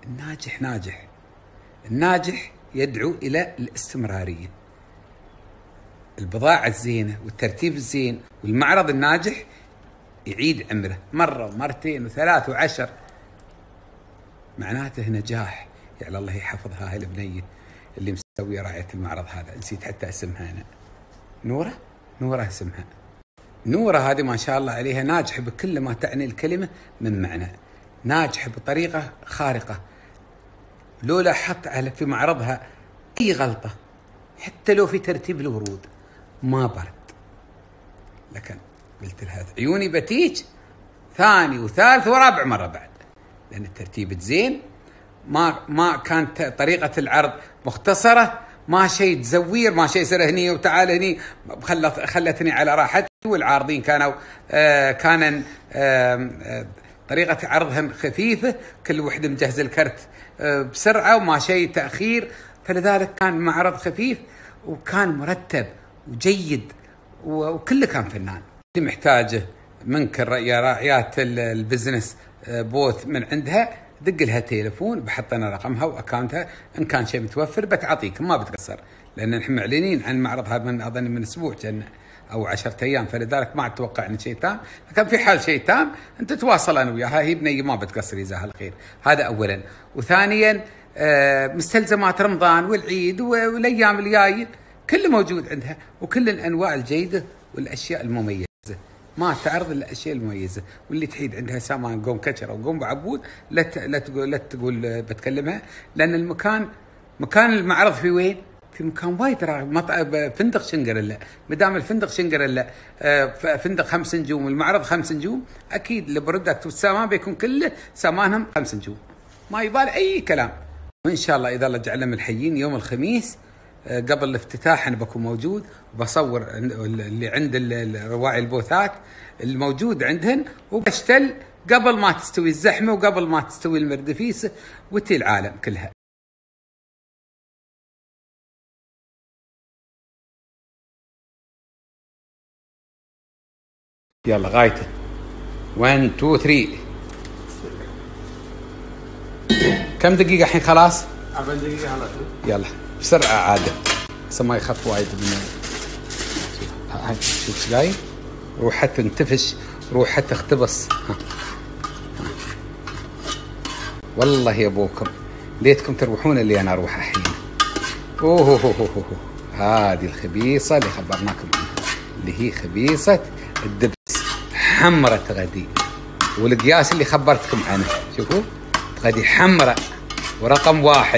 الناجح يدعو إلى الاستمرارية. البضاعة الزينة والترتيب الزين والمعرض الناجح يعيد عمره مرة ومرتين وثلاث وعشر، معناته نجاح. يعني الله يحفظها هاي البنية اللي مسوية راعية المعرض هذا، نسيت حتى اسمها أنا. نورة اسمها. نورة هذه ما شاء الله عليها ناجحة بكل ما تعني الكلمة من معنى، ناجحة بطريقة خارقة. لولا حط في معرضها أي غلطة، حتى لو في ترتيب الورود ما برد، لكن قلت لها عيوني بتيج ثاني وثالث ورابع مرة بعد، لأن الترتيب زين. ما كانت طريقة العرض مختصرة، ما شيء تزوير، ما شيء سر هني وتعال هني، خلتني على راحتي. والعارضين كان طريقة عرضهم خفيفة، كل وحدة مجهز الكرت بسرعة وما شيء تأخير. فلذلك كان معرض خفيف وكان مرتب وجيد وكله كان فنان. اللي محتاجه منك يا راعيات البزنس بوث من عندها، دق لها تليفون، بحط انا رقمها واكونتها، ان كان شيء متوفر بتعطيك ما بتقصر، لان نحن معلنين عن المعرض هذا من اظن من اسبوع كان او 10 ايام، فلذلك ما اتوقع ان شيء تام، لكن في حال شيء تام انت تواصل انا وياها، هي بنيه ما بتقصر جزاها الخير. هذا اولا. وثانيا مستلزمات رمضان والعيد والايام الجايين كله موجود عندها، وكل الانواع الجيده والاشياء المميزه، ما تعرض الا الاشياء المميزه. واللي تحيد عندها سامان قوم كشر او قوم بعبود لا تقول بتكلمها، لان مكان المعرض في وين؟ في مكان وايد راقي، فندق شنغريلا. ما دام الفندق شنغريلا فندق 5 نجوم والمعرض 5 نجوم، اكيد البرودكت والسامان بيكون كله سامانهم 5 نجوم، ما يبال اي كلام. وان شاء الله اذا الله جعلنا من الحيين يوم الخميس قبل الافتتاح انا بكون موجود، وبصور اللي عند رواعي البوثات الموجود عندهن، وبشتل قبل ما تستوي الزحمه وقبل ما تستوي المردفيسه وتي العالم كلها. يلا غايته 1 2 3. كم دقيقة الحين خلاص؟ 4 دقيقة هلا. يلا بسرعة عادة، بس ما يخف وايد من هاي. شوف ايش جاي؟ روح حتى تنتفش، روح حتى اختبص. والله يا ابوكم ليتكم تروحون اللي انا اروح الحين. اوه هذه الخبيصة اللي خبرناكم عنها، اللي هي خبيصة الدبس، حمرة غدي، والقياس اللي خبرتكم عنه شوفوا غدي حمرة ورقم 1.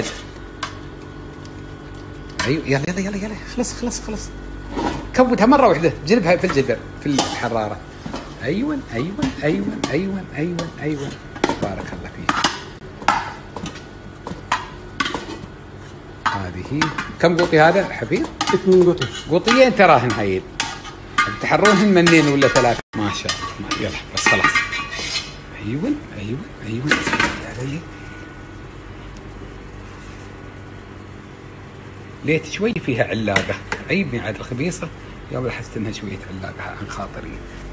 ايوه يلا خلص كبتها مرة واحدة، جلبها في الجدر في الحرارة. ايوه بارك الله فيك. هذه كم قوطي هذا حفيظ؟ 2 قوطي. قوطيين تراهن هايين، تحرونهن من 2 ولا 3 ما شاء الله. يلا بس خلاص. ايوه علي. ليت شوي فيها علاقه، عيبني عاد الخبيصه يوم لاحظت انها شويه علاقه عن خاطري.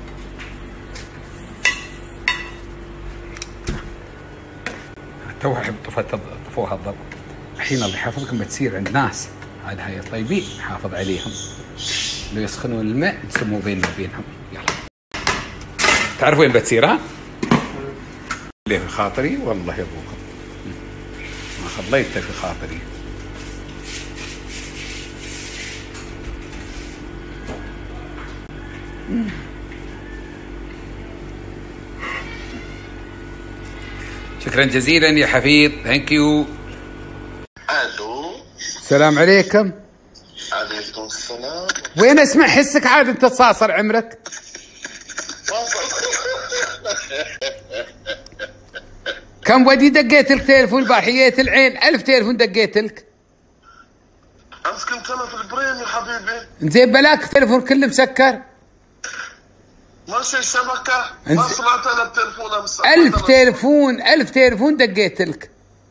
توها طفوها الضوء. الحين الله يحفظكم بتصير عند ناس عاد هاي طيبين حافظ عليهم، لو يسخنون الماء تسموا بيننا وبينهم. يلا تعرفوا وين بتصير؟ ها؟ ليه في خاطري والله يا ابوكم ما خليته في خاطري. شكرا جزيلا يا حفيظ، ثانك يو. الو السلام عليكم. عليكم السلام. وين اسمع حسك عاد انت تصاصر عمرك؟ كم ودي دقيت لك تليفون باحية العين؟ 1000 تليفون دقيت لك. امس كنت انا في البريم يا حبيبي. زين بلاك تليفون كله مسكر. ماشي الشبكة ما سمعت انا التليفون امس. 1000 تليفون دقيت لك.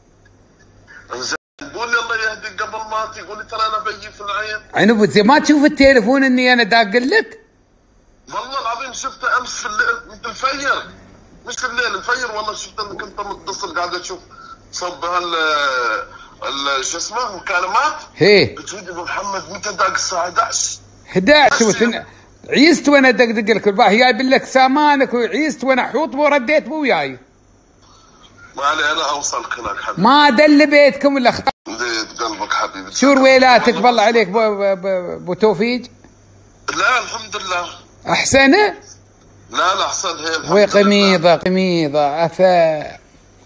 قول لي الله يهديك قبل ما تقول لي ترى انا بيجي في العين. عنب زين ما تشوف التليفون اني انا داق لك؟ والله العظيم شفته امس في الليل الفير، مش في الليل الفير، والله شفت انك انت متصل قاعد اشوف صب شو اسمه مكالمات. هي بتقول ابو محمد متى داق الساعه 11؟ 11 عيست وانا دق لك الباهي جايب لك سامانك وعيست وانا حوط ورديت بو وياي. ما علي انا اوصلك هناك حبيبي. ما دل بيتكم ولا زيد قلبك حبيبي. شو رويلاتك بالله عليك بو توفيق؟ لا الحمد لله. احسن؟ لا احسن هي الحمد لله. قميضة افا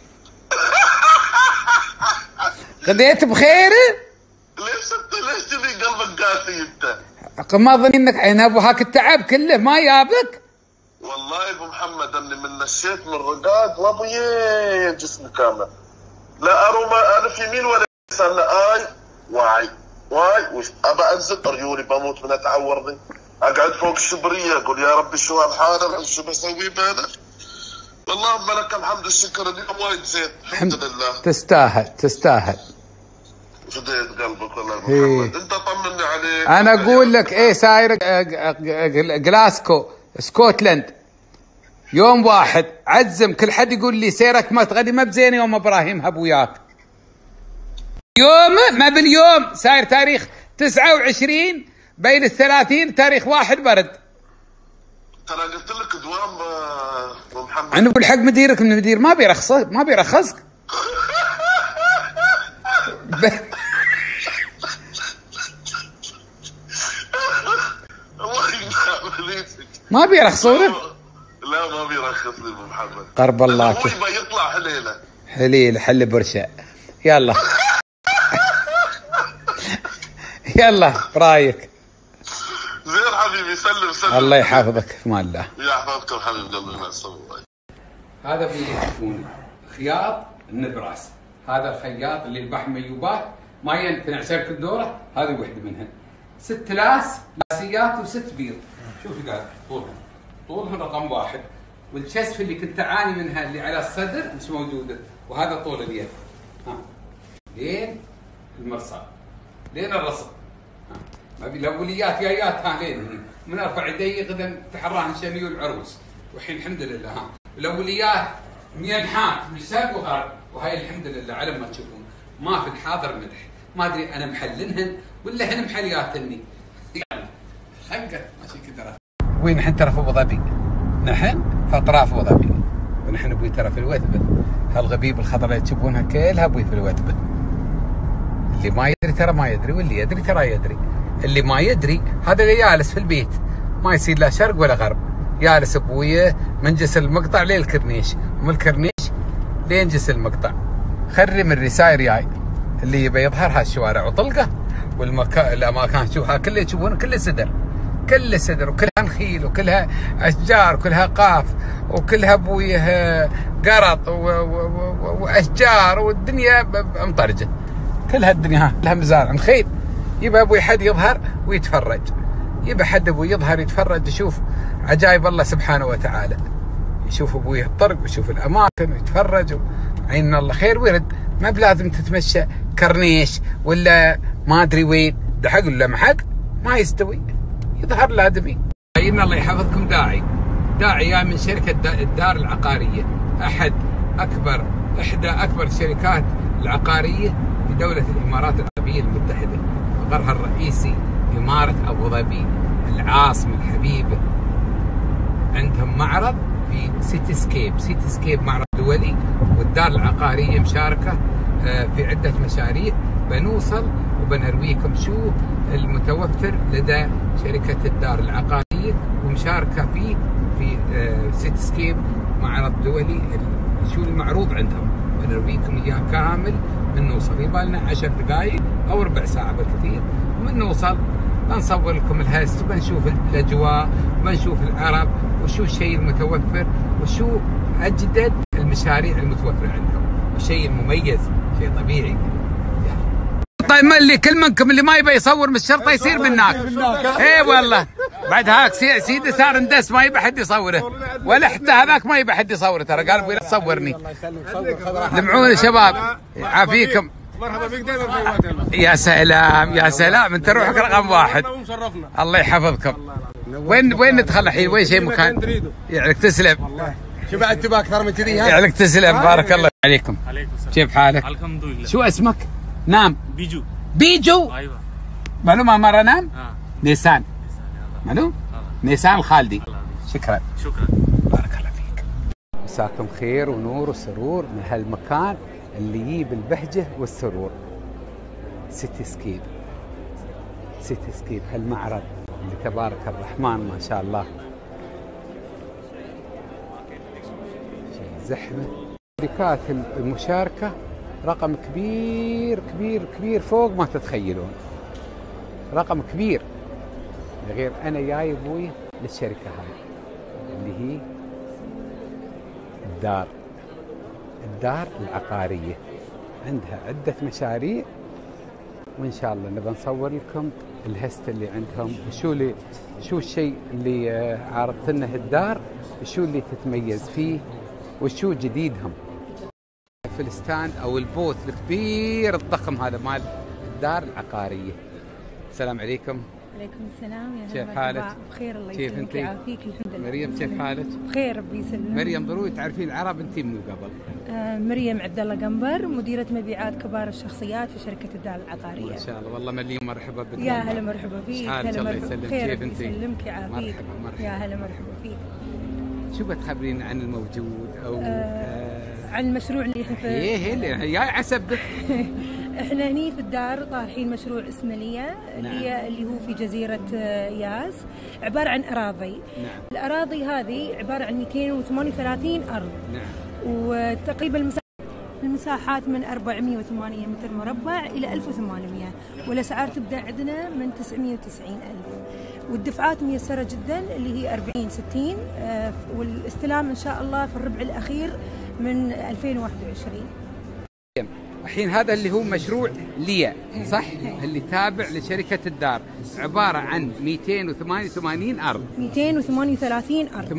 غديت بخير؟ ليش تبي قلبك قاسي انت؟ ما ظني انك عنب وهاك التعب كله ما يابك؟ والله ابو محمد اني من نشيت من رقاد وابويا جسمي كامل، لا اروم انا في يمين ولا يسار، لا واي وش ابى انزل ريولي بموت من اتعورني، اقعد فوق الشبريه اقول يا ربي شو هالحاله شو بسوي بهذا. اللهم لك الحمد والشكر اليوم وايد زين الحمد لله. تستاهل. فديت قلبك والله ابو محمد. انت طمني عليك. انا اقول لك ايه ساير جلاسكو سكوتلند يوم واحد عزم كل حد يقول لي سيرك ما تغني ما بزين يوم ابراهيم هب وياك. يوم ما باليوم ساير تاريخ 29 بين ال30 تاريخ 1 برد. ترى قلت لك دوام ابو محمد. انا اقول حق مديرك من المدير ما بيرخصك ما بيرخصك. ما بيرخصونك؟ لا ما بيرخص لي ابو محمد. قرب الله هو يبغى يطلع حليله. حليل حل برشا. يلا يلا برايك. زين حبيبي سلم. الله يحفظك في مال الله. يحفظكم حبيب قلبي مع السلامه. هذا بيكون خياط النبراس. هذا الخياط اللي يذبح ميوبات ما ينفع شركة الدورة. هذه وحده منها 6 لاسيات و6 بيض. شوفي قاعد طولها رقم 1 والكشف اللي كنت اعاني منها اللي على الصدر مش موجوده. وهذا طول اليد لين المرصاد لين الرصق. ما في الاوليات جايات لين هني من ارفع يدي غدا تحراهن شمي العروس. والحين الحمد لله الاوليات مينحات من شرق وغرب. وهاي الحمد لله على ما تشوفون ما في الحاضر مدح. ما ادري انا محلنهن ولا هن محلياتني. يلا خنقت ماشي كثر. وين نحن ترى في ابو ظبي. نحن في اطراف ابو ظبي ونحن ابوي ترى في الوثبه. هالغبيب الخضراء اللي تشوفونها كلها ابوي في الوثبه. اللي ما يدري ترى ما يدري واللي يدري ترى يدري. اللي ما يدري هذا اللي جالس في البيت ما يصير لا شرق ولا غرب. جالس ابويه من جسر المقطع للكرنيش ومن الكرنيش لين جسر المقطع. خري من الرساير جاي اللي يبي يظهر هالشوارع وطلقه الاماكن شوفها كلها تشوفون كلها سدر. كلها سدر وكلها نخيل وكلها اشجار وكلها قاف وكلها ابويه قرط واشجار والدنيا مطرجه. كلها الدنيا كلها مزارع نخيل. يبقى ابوي حد يظهر ويتفرج. يبقى حد ابوي يظهر يتفرج يشوف عجائب الله سبحانه وتعالى. يشوف ابوي الطرق ويشوف الاماكن ويتفرج عين الله خير ويرد. ما بلازم تتمشى كرنيش ولا ما ادري وين دحق ولا محق ما يستوي. يظهر الادمي. ان الله يحفظكم داعي جاي من شركه الدار العقاريه. احدى اكبر الشركات العقاريه في دوله الامارات العربيه المتحده. مقرها الرئيسي اماره ابو ظبي العاصمه الحبيبه. عندهم معرض في سيتي سكيب معرض دولي. والدار العقاريه مشاركه في عده مشاريع. بنوصل وبنرويكم شو المتوفر لدى شركة الدار العقارية ومشاركة فيه في سيتي سكيب معرض دولي. شو المعروض عندهم بنرويكم اياه كامل. من نوصل يبالنا 10 دقائق او ربع ساعة بالكثير. ومن نوصل بنصور لكم الهست وبنشوف الاجواء وبنشوف العرب وشو الشيء المتوفر وشو اجدد المشاريع المتوفرة عندهم. والشيء المميز شيء طبيعي. طيب ملي كل منكم اللي ما يبي يصور من الشرطه يصير بالناك. اي والله بعد هاك سيدي صار اندس ما يبي حد يصوره ولا حتى هذاك ما يبي حد يصوره. ترى قال ابوي لا تصورني. لمعوني شباب عافيكم. مرحبا بك دائما في وقت. يا سلام يا سلام انت روحك رقم 1. الله يحفظكم. وين ندخل الحين؟ وين شيء مكان؟ يعلك تسلم. شبعت تبغى اكثر من كذي؟ يعلك تسلم. بارك الله عليكم. كيف حالك؟ الحمد لله. شو اسمك؟ نام. بيجو. ايوه. معلومة مرة نام؟ نيسان. معلوم؟ نيسان الخالدي. شكرا. بارك الله فيك. مساكم خير ونور وسرور من هالمكان اللي يجيب البهجة والسرور. سيتي سكيب هالمعرض اللي تبارك الرحمن ما شاء الله. زحمة. شركات المشاركة رقم كبير فوق ما تتخيلون. رقم كبير. غير انا جاي ابوي للشركه هاي اللي هي الدار العقاريه. عندها عده مشاريع وان شاء الله نبى نصور لكم الهست اللي عندهم شو الشيء اللي عارضت لنا الدار شو اللي تتميز فيه وشو جديدهم في الستاند او البوث الكبير الضخم هذا مال الدار العقارية. السلام عليكم. عليكم السلام يا كيف هلا حالك؟ مرحبا. بخير الله كيف يسلمك انت؟ ويعافيك. الحمد لله. مريم كيف حالك؟ بخير ربي يسلمك. مريم ضروري تعرفين العرب، انت منو قبل؟ مريم عبد الله قنبر، مديرة مبيعات كبار الشخصيات في شركة الدار العقارية. ما شاء الله، والله مليون مرحبا بك. يا هلا مرحبا فيك. حالك هلا الله مرحبا. يسلمك. بخير كيف ربي انت؟ يسلمك ويعافيك. مرحبا. يا هلا مرحبا فيك. شو بتخبرين عن الموجود او عن المشروع اللي احنا في ايه اللي يا عسب احنا هني في الدار طارحين مشروع اسمه ليا. نعم. ليا اللي هو في جزيرة ياس، عبارة عن أراضي. نعم. الأراضي هذه عبارة عن 238 أرض. نعم. وتقريبا المساحات من 408 متر مربع إلى 1800، والأسعار تبدأ عندنا من 990,000، والدفعات ميسرة جدا اللي هي 40-60، والاستلام إن شاء الله في الربع الأخير من 2021. الحين هذا اللي هو مشروع ليا صح؟ اللي تابع لشركة الدار، عبارة عن 288 أرض. 238 أرض.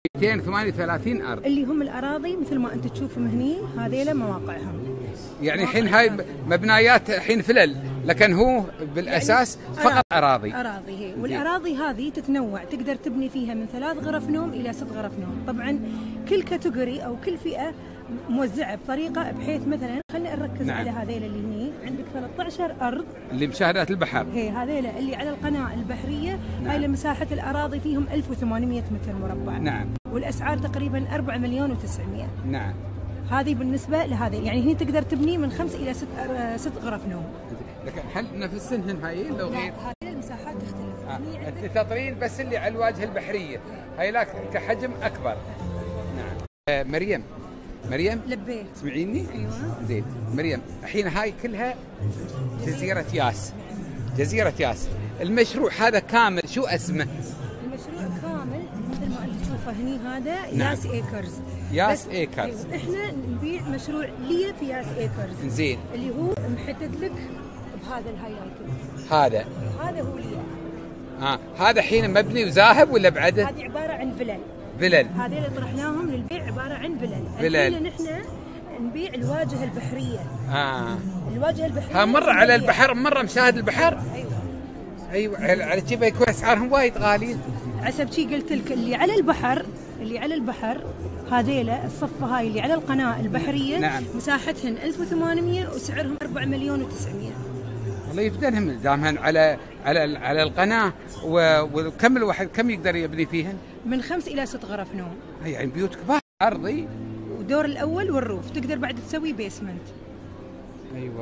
238 أرض اللي هم الأراضي مثل ما أنت تشوفهم هني، هذيلا مواقعهم. يعني الحين هاي مبنايات الحين فلل، لكن هو بالأساس يعني فقط أراضي. أراضي هي، والأراضي هذه تتنوع، تقدر تبني فيها من 3 غرف نوم إلى 6 غرف نوم. طبعا كل كاتيجوري أو كل فئة موزعة بطريقة بحيث مثلا خلينا نركز نعم. على هذيلا اللي هني، عندك 13 أرض اللي مشاهدات البحر. هي هذيلا اللي على القناة البحرية. نعم. هاي مساحة الأراضي فيهم 1800 متر مربع. نعم. والأسعار تقريبا 4,900,000. نعم. هذه بالنسبة لهذه، يعني هنا تقدر تبني من 5 إلى 6 غرف نوم. لكن هل نفسهن هاي لو غير؟ لا، هذه المساحات تختلف. هني عندك التطرين بس اللي على الواجهة البحرية، هاي لا كحجم أكبر. نعم. مريم لبيت. تسمعيني؟ ايوه. زين مريم، الحين هاي كلها جزيرة ياس. جزيرة ياس. المشروع هذا كامل شو اسمه؟ المشروع كامل مثل ما انت تشوفه هني، هذا نعم. ياس ايكرز. ياس ايكرز. أيوة. احنا نبيع مشروع ليا في ياس ايكرز. زين. اللي هو محدد لك بهذا الهايلايت. هذا هو ليا. هذا الحين مبني وذاهب ولا بعده؟ هذه عبارة عن فلل. هذه اللي طرحناهم للبيع عبارة عن فلل. الحين نحن نبيع الواجهة البحرية. الواجهة البحرية. ها مرة على البحر، مرة مشاهد البحر. ايوه. على كذا يكون اسعارهم وايد غالية. عسب شي قلت لك، اللي على البحر هذيلا الصفة هاي اللي على القناة البحرية. نعم. مساحتهن 1800 وسعرهم 4,900,000. الله يفدنهم دامهن على القناة. وكم الواحد كم يقدر يبني فيهن؟ من 5 إلى 6 غرف نوم. هي يعني بيوت كبار أرضي. ودور الأول والروف تقدر بعد تسوي بيسمنت. أيوة.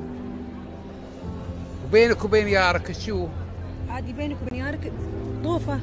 وبينك وبين يارك شو؟ عادي بينك وبين يارك طوفة.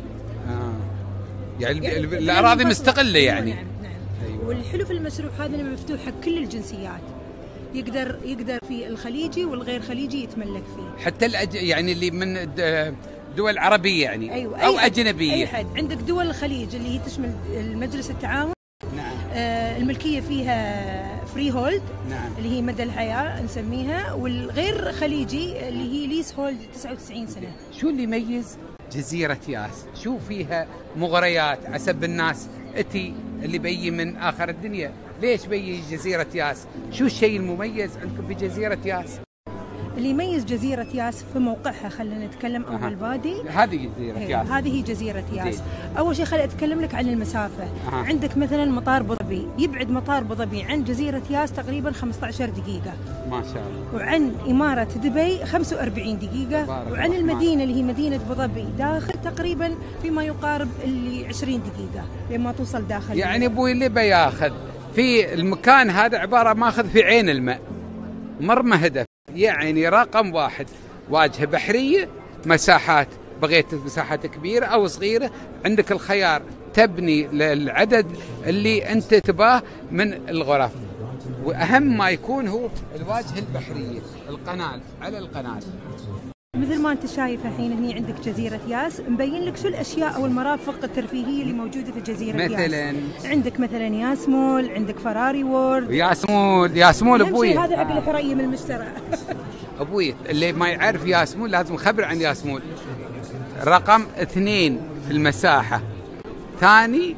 يعني الأراضي مستقلة يعني. نعم. أيوة. والحلو في المشروع هذا انه مفتوح حق كل الجنسيات، يقدر في الخليجي والغير خليجي يتملك فيه. حتى يعني اللي من دول عربية يعني. أيوة. أو أجنبية. أي حد. عندك دول الخليج اللي هي تشمل المجلس التعاون. نعم. الملكية فيها فري هولد. نعم. اللي هي مدى الحياة نسميها، والغير خليجي اللي هي ليس هولد 99 سنة. شو اللي يميز جزيرة ياس؟ شو فيها مغريات عسب الناس اتي اللي بيجي من آخر الدنيا؟ ليش بيجي جزيرة ياس؟ شو الشيء المميز عندكم في جزيرة ياس؟ اللي يميز جزيرة ياس في موقعها، خلينا نتكلم أول بادي. هذه جزيرة ياس. هذه هي جزيرة ياس. أول شيء خليني أتكلم لك عن المسافة. عندك مثلا مطار أبو ظبي، يبعد مطار أبو ظبي عن جزيرة ياس تقريبا 15 دقيقة. ما شاء الله. وعن إمارة دبي 45 دقيقة. وعن المدينة اللي هي مدينة أبو ظبي داخل تقريبا فيما يقارب اللي 20 دقيقة لما توصل داخل. يعني أبوي اللي بياخذ في المكان هذا عبارة ماخذ في عين الماء، مرمى هدف. يعني رقم واحد، واجهة بحرية، مساحات، بغيت مساحات كبيرة أو صغيرة عندك الخيار، تبني للعدد اللي أنت تباه من الغرف. وأهم ما يكون هو الواجهة البحرية، القناة، على القناة. مثل ما انت شايف الحين هني عندك جزيرة ياس، مبين لك شو الاشياء او المرافق الترفيهية اللي موجودة في جزيرة مثلاً ياس. عندك مثلا ياس مول، عندك فراري وورد. ياس مول ابوي. هذا حق الحرية من المشترى. ابوي اللي ما يعرف ياس مول لازم خبر عن ياس مول. رقم 2 في المساحة، ثاني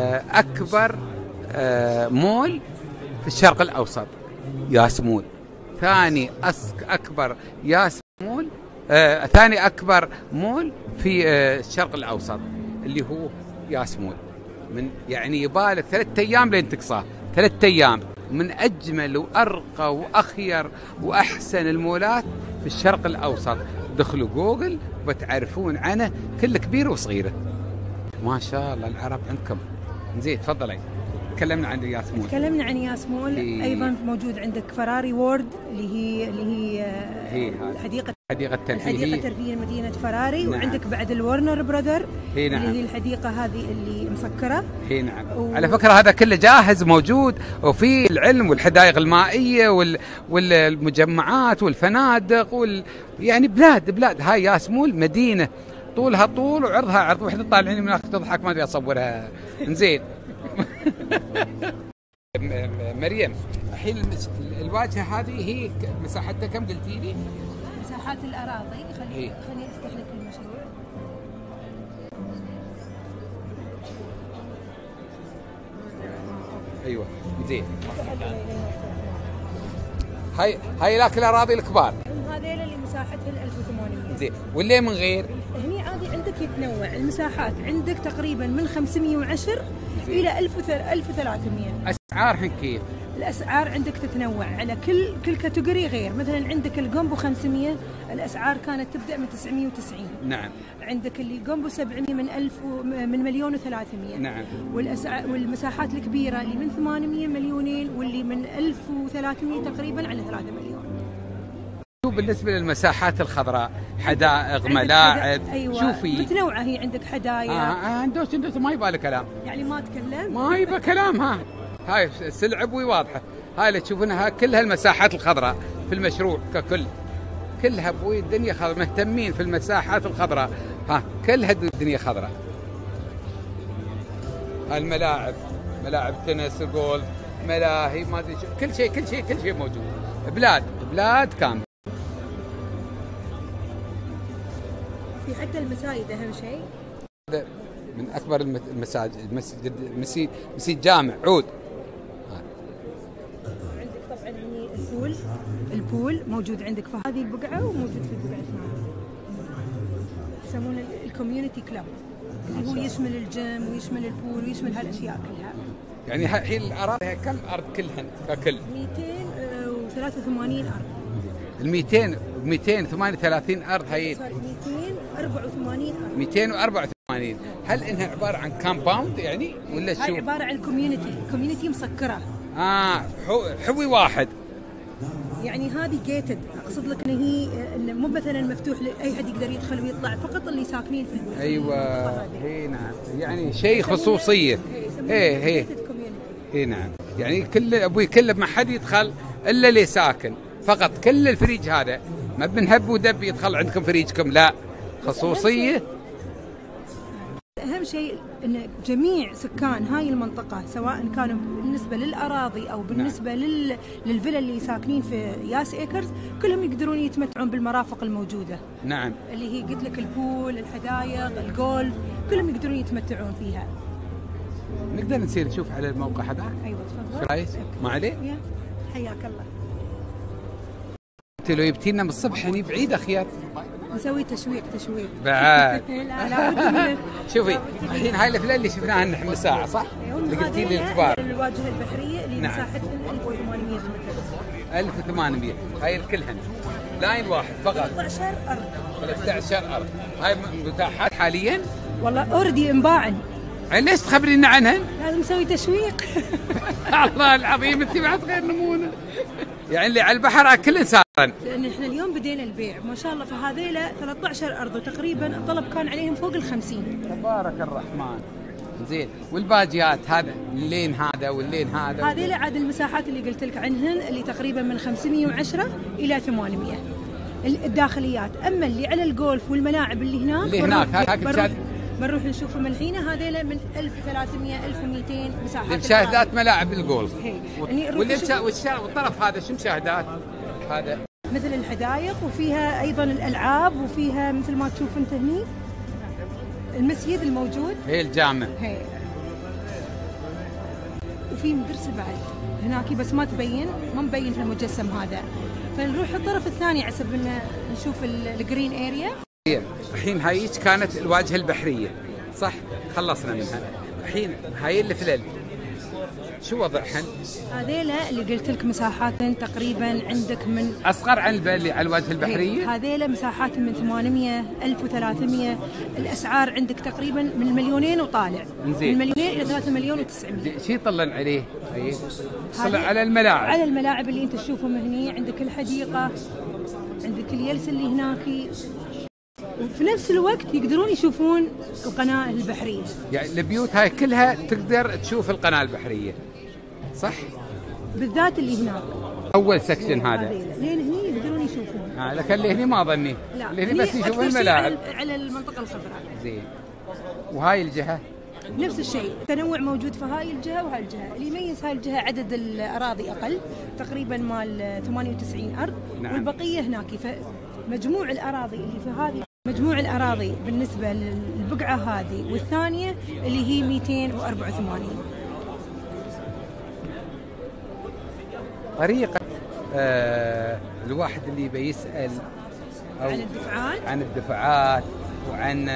أكبر مول في الشرق الأوسط، ياس مول. ثاني أكبر ياس مول، ثاني أكبر مول في الشرق الأوسط اللي هو ياس مول. من يعني يبالك 3 أيام لين تقصاه، 3 أيام. من أجمل وأرقى وأخير وأحسن المولات في الشرق الأوسط. دخلوا جوجل وبتعرفون عنه، كل كبير وصغيرة. ما شاء الله العرب عندكم. زين تفضلي، تكلمنا عن ياس مول. تكلمنا عن ياس مول. ايضا موجود عندك فراري وورد اللي هي الحديقه الترفيهيه لمدينه فراري. نعم. وعندك بعد الورنر براذر. نعم. اللي هي الحديقه هذه اللي مسكره. نعم. على فكره هذا كله جاهز موجود، وفي العلم والحدائق المائيه والمجمعات والفنادق يعني بلاد. هاي ياس مول مدينه طولها طول وعرضها عرض. وحده طالعين من اخر تضحك ما ادري اصورها. زين. مريم، الحين الواجهه هذه هي مساحتها كم قلتي لي؟ مساحات الاراضي. خليني افتح لك المشروع. ايوه زين. هاي لكن الاراضي الكبار. هذيل اللي مساحتها 1800. زين. واللي من غير؟ هني عادي عندك يتنوع المساحات، عندك تقريبا من 510 الى 1300. اسعارهم كيف؟ الاسعار عندك تتنوع على كل كاتيجوري غير. مثلا عندك الجومبو 500 الاسعار كانت تبدا من 990. نعم. عندك اللي جومبو 700 من 1,300,000. نعم. والمساحات الكبيره اللي من 800 مليونين، واللي من 1300 تقريبا على 3 مليون. بالنسبه للمساحات الخضراء، حدائق، ملاعب. أيوة. شوفي متنوعه هي. عندك حدايق. اندوش ما يبالي كلام. يعني ما اتكلم، ما يبى كلام. هاي سلع ابوي واضحه. هاي اللي تشوفونها كلها المساحات الخضراء في المشروع ككل. كلها ابوي الدنيا خضراء، مهتمين في المساحات الخضراء. كلها الدنيا خضراء. الملاعب، ملاعب تنس، جولف، ملاهي، ما ادري كل شيء موجود. بلاد كامل. في حتى المساجد اهم شيء. هذا من اكبر المساجد، مسجد جامع عود. عندك طبعا البول موجود عندك في هذه البقعه، وموجود في البقعه الثانيه. يسمونه الكوميونتي كلاب، اللي هو يشمل الجيم ويشمل البول ويشمل هالاشياء كلها. يعني الحين الاراضي كم ارض كلهن ككل؟ 283 ارض. ال 238 ارض هي 284 ارض. 284. هل انها عباره عن كامباوند يعني ولا شو؟ هاي عباره عن كوميونتي مسكره. حوي واحد. يعني هذه جيتد، اقصد لك ان هي مو مثلا مفتوح لاي حد يقدر يدخل ويطلع، فقط اللي ساكنين في البيت. ايوه هي نعم. يعني شيء خصوصيه. هي نعم. يعني كل ما حد يدخل الا اللي ساكن فقط. كل الفريج هذا ما بنهب ودب يدخل عندكم فريجكم، لا، خصوصية. أهم شيء أن جميع سكان هاي المنطقة، سواء كانوا بالنسبة للأراضي أو بالنسبة للفيلا اللي ساكنين في ياس إيكرز، كلهم يقدرون يتمتعون بالمرافق الموجودة. نعم. اللي هي قلت لك البول، الحدايق، الجولف، كلهم يقدرون يتمتعون فيها. نقدر نسير نشوف على الموقع هذا؟ أيوة تفضل. شو رايك؟ ما عليه؟ حياك الله. لو جبتينا من الصبح هني بعيد اخيار. نسوي تشويق بعد. لا بد. شوفي الحين هاي الفلان اللي شفناها نحن ساعه صح؟ اللي قلتي لي الكبار. الواجهه البحريه اللي نعم. مساحتها 1800 متر. 1800. هاي الكلهن لاين واحد فقط. 13 ارض. 13 ارض. هاي متاحات حاليا؟ والله اوريدي انباعن. ليش تخبرينا عنهن؟ لازم نسوي تشويق. الله العظيم انت بعد غير نمونه. يعني اللي على البحر كل سارا. لان احنا اليوم بدينا البيع ما شاء الله، فهذيلا 13 ارض وتقريبا الطلب كان عليهم فوق ال50. تبارك الرحمن. زين. والباجيات هذا اللين هذا واللين هذا. هذيلا عاد المساحات اللي قلت لك عنهن اللي تقريبا من 510 الى 800 الداخليات. اما اللي على الجولف والملاعب اللي هناك بنروح نشوفهم الحين. هذيلا من 1300 1200 مساحات. مشاهدات ملاعب الجولف. والطرف هذا شو مشاهدات؟ هذا مثل الحدائق، وفيها ايضا الالعاب، وفيها مثل ما تشوف انت هني المسجد الموجود. هي الجامع. وفي مدرسه بعد هناك بس ما مبين في المجسم هذا. فنروح الطرف الثاني حسب ان نشوف الجرين اريا. الحين هايك كانت الواجهه البحريه صح؟ خلصنا منها. الحين هاي الفلل شو وضعهن؟ هذيلا اللي قلت لك مساحات تقريبا عندك من اصغر عن اللي على الواجهه البحريه. هذيلا مساحات من 800 1300. الاسعار عندك تقريبا من 2,000,000 وطالع. من 1,000,000 الى 3,900,000. شو يطلع عليه؟ طلع على الملاعب. على الملاعب اللي انت تشوفهم هني. عندك الحديقه، عندك اليلس اللي هناك، وفي نفس الوقت يقدرون يشوفون القناة البحرية. يعني البيوت هاي كلها تقدر تشوف القناة البحرية صح؟ بالذات اللي هناك أول سكشن هذا لين هني يقدرون يشوفون. لكن اللي هني ما ظني. لا اللي هني بس يشوفون الملاعب على المنطقة الخضراء. زين. وهاي الجهة نفس الشيء، تنوع موجود في هاي الجهة وهاي الجهة. اللي يميز هاي الجهة عدد الأراضي أقل تقريبا مال 98 أرض. نعم. والبقية هناك. فمجموع الأراضي اللي في هذه، مجموع الأراضي بالنسبة للبقعة هذه والثانية اللي هي 284. طريقة الواحد اللي بيسأل عن الدفعات وعن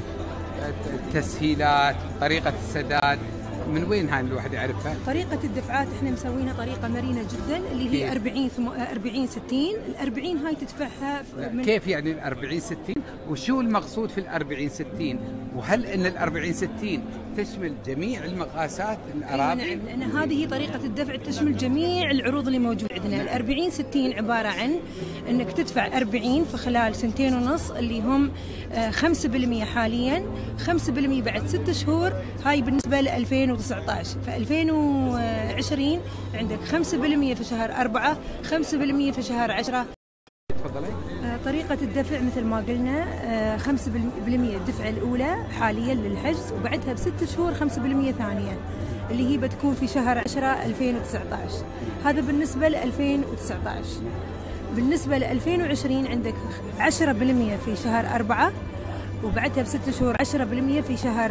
التسهيلات، طريقة السداد، من وين هاي الواحد يعرفها؟ طريقة الدفعات احنا مسوينها طريقة مرنة جدا اللي هي 40-60. ال40 هاي تدفعها كيف يعني ال40-60؟ وشو المقصود في ال40-60؟ وهل ان ال40-60 تشمل جميع المقاسات الأراضي؟ نعم، لأن هذه هي طريقة الدفع تشمل جميع العروض اللي موجودة عندنا. ال40-60 عبارة عن أنك تدفع 40 في خلال 2.5 اللي هم 5% حاليا، 5% بعد 6 شهور. هاي بالنسبة ل 2019. ف 2020 عندك 5% في شهر 4، 5% في شهر 10. تفضلي. طريقة الدفع مثل ما قلنا 5% الدفعة الأولى حاليا للحجز، وبعدها ب6 شهور 5% ثانية اللي هي بتكون في شهر 10 2019. هذا بالنسبة ل 2019. بالنسبة ل 2020 عندك 10% في شهر 4، وبعدها ب6 شهور 10% في شهر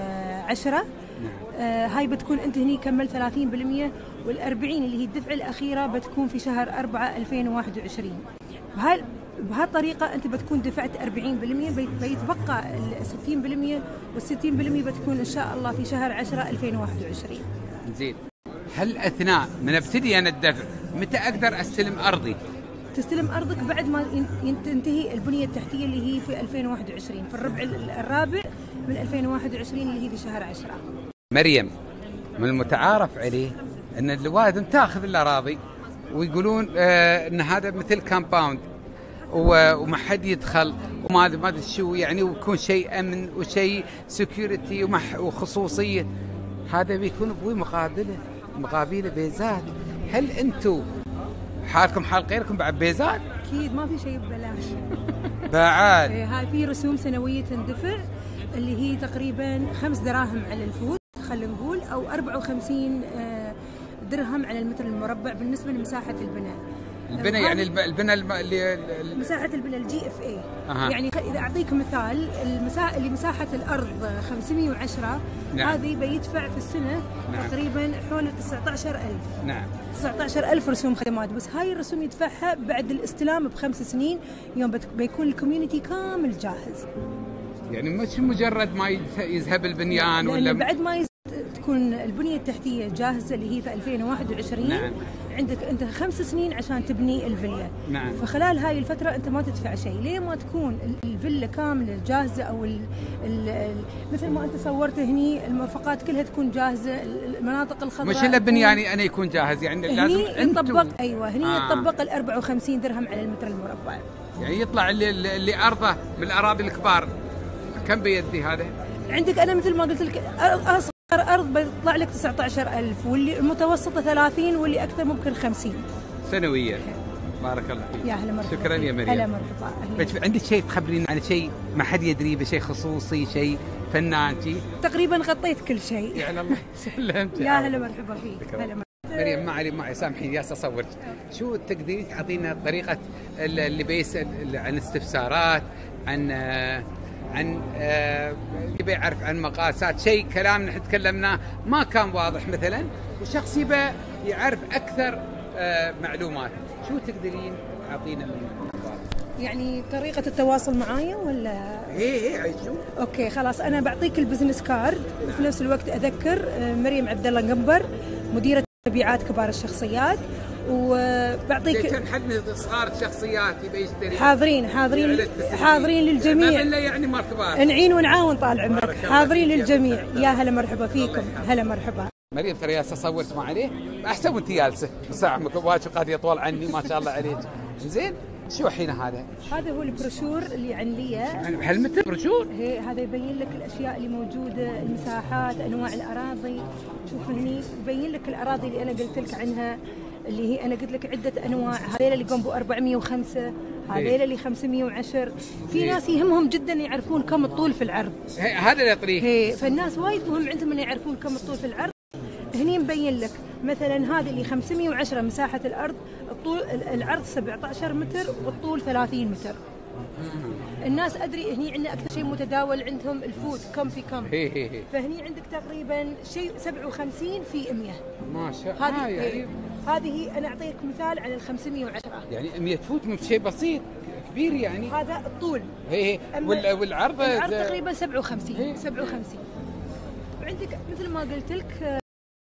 10. هاي بتكون انت هني كمل 30%، وال40 اللي هي الدفعة الأخيرة بتكون في شهر 4 2021. بهالطريقة أنت بتكون دفعت 40%، بيتبقى 60%، وال60% بتكون إن شاء الله في شهر 10 2021. زين. هل أثناء من ابتدي أنا الدفع متى أقدر أستلم أرضي؟ تستلم أرضك بعد ما تنتهي البنية التحتية اللي هي في 2021 في الربع الرابع من 2021 اللي هي في شهر 10. مريم، من المتعارف عليه أن الوادم تأخذ الأراضي ويقولون ان هذا مثل كامباوند وما حد يدخل وما ادري شو يعني، ويكون شيء امن وشيء سكيورتي وخصوصيه. هذا بيكون ابوي مقابله بيزات. هل انتم حالكم حال غيركم بعد بيزات؟ اكيد ما في شيء ببلاش. بعد هاي في رسوم سنويه تندفع اللي هي تقريبا 5 دراهم على الفوت خلينا نقول، او 54 درهم على المتر المربع بالنسبه لمساحه البناء. يعني البناء مساحه البناء الجي اف اي. يعني اذا اعطيك مثال، اللي مساحه الارض 510. نعم. هذه بيدفع في السنه. نعم. تقريبا حول 19,000. نعم. 19,000 رسوم خدمات، بس هاي الرسوم يدفعها بعد الاستلام ب5 سنين يوم بيكون الكوميونتي كامل جاهز. يعني مش مجرد ما يذهب البنيان ولا بعد ما تكون البنية التحتية جاهزة اللي هي في 2021. نعم. عندك أنت 5 سنين عشان تبني الفيلا. نعم. فخلال هاي الفترة أنت ما تدفع شيء ليه ما تكون الفيلا كاملة جاهزة، أو مثل ما أنت صورت هني المرفقات كلها تكون جاهزة، المناطق الخضراء. مش إلا بنياني أنا يكون جاهز، يعني لازم يطبق. أيوة هني يطبق ال 54 درهم على المتر المربع. يعني يطلع اللي أرضه من الأراضي الكبار كم بيدي هذا؟ عندك أنا مثل ما قلت لك أرض بيطلع لك 19,000، واللي المتوسطة 30، واللي أكثر ممكن 50 سنويا. بارك الله فيك. يا هلا مرحبا. شكرا يا مريم. هلا مرحبا. عندك شيء تخبرين عن شيء ما حد يدري بشيء خصوصي، شيء فنان شيء؟ تقريبا غطيت كل شيء. يعني الله يسلمك. يا هلا مرحبا فيك. هلا مريم. معي سامحيني يا اصور. شو تقدرين تعطينا طريقة اللي بيسأل عن استفسارات عن يبي يعرف عن مقاسات، شيء كلام نحن تكلمناه ما كان واضح مثلا، وشخص يبي يعرف اكثر معلومات. شو تقدرين تعطينا من الاخبار؟ يعني طريقة التواصل معايا ولا؟ ايه عيشوا. اوكي خلاص، انا بعطيك البزنس كارد وفي نفس الوقت اذكر مريم عبد الله قنبر، مديرة مبيعات كبار الشخصيات، وبعطيك كم حد من صغار الشخصيات يبي يشتري؟ حاضرين للجميع. ما يعني مال كبار. نعين ونعاون طال عمرك. حاضرين للجميع. يا هلا مرحبا فيكم. هلا مرحبا. مريم ترى يا صورت ما عليه احسن وانت جالسه ساعه واجب قاعد يطول عني ما شاء الله عليك. زين شو الحين هذا هو البروشور اللي عن لي. هل مثل بروشور؟ هذا يبين لك الاشياء اللي موجوده، المساحات، انواع الاراضي. شوف هني يبين لك الاراضي اللي انا قلت لك عنها، اللي هي انا قلت لك عده انواع. هذيل اللي قنبو 405، هذيل اللي 510. في ناس يهمهم جدا يعرفون كم الطول في العرض. هذا اللي طريق. فالناس وايد مهم عندهم ان يعرفون كم الطول في العرض. هني مبين لك مثلا هذه اللي 510 مساحه الارض، الطول العرض 17 متر والطول 30 متر. الناس ادري هني عندنا اكثر شيء متداول عندهم الفود كم في كم. فهني عندك تقريبا شيء 57 في 100. ما شاء الله. يعني هذه انا اعطيك مثال على ال 510. يعني 100 فوت مو شيء بسيط كبير يعني. هذا الطول. والعرض تقريبا 57. 57. وعندك مثل ما قلت لك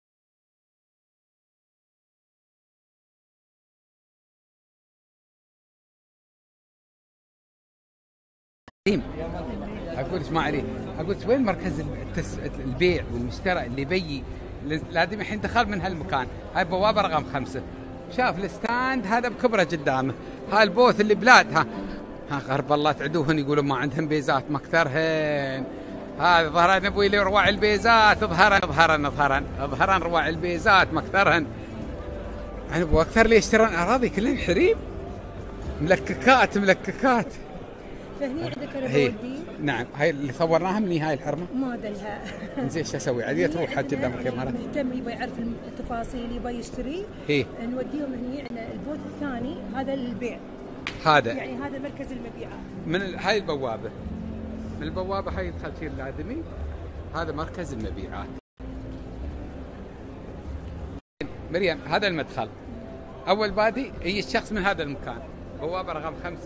اقول ايش ما عليه. اقول وين مركز البيع والمشترى اللي بيي لازم الحين دخل من هالمكان. هاي بوابه رقم 5. شاف الستاند هذا بكبره قدامه. هاي البوث اللي بلاد ها غرب الله تعدوهن يقولون ما عندهم بيزات ما اكثرهن. هذا ظهران ابوي لي رواع البيزات ظهران رواع البيزات ما اكثرهن. يعني ابو اكثر لي يشترون اراضي كلهم حريم ملككات. فهني عندك البودي. نعم هاي اللي صورناها من هاي الحرمه. ما دلها. زين شو اسوي؟ عادي تروح حد قدام الكاميرا. مهتم يبغى يعرف التفاصيل يبغى يشتري. نوديهم هني عندنا البوث الثاني هذا للبيع. هذا يعني هذا مركز المبيعات. من هاي البوابه. من البوابه هاي يدخل شيء الادمي. هذا مركز المبيعات. مريم هذا المدخل. اول بادي هي الشخص من هذا المكان. بوابه رقم 5.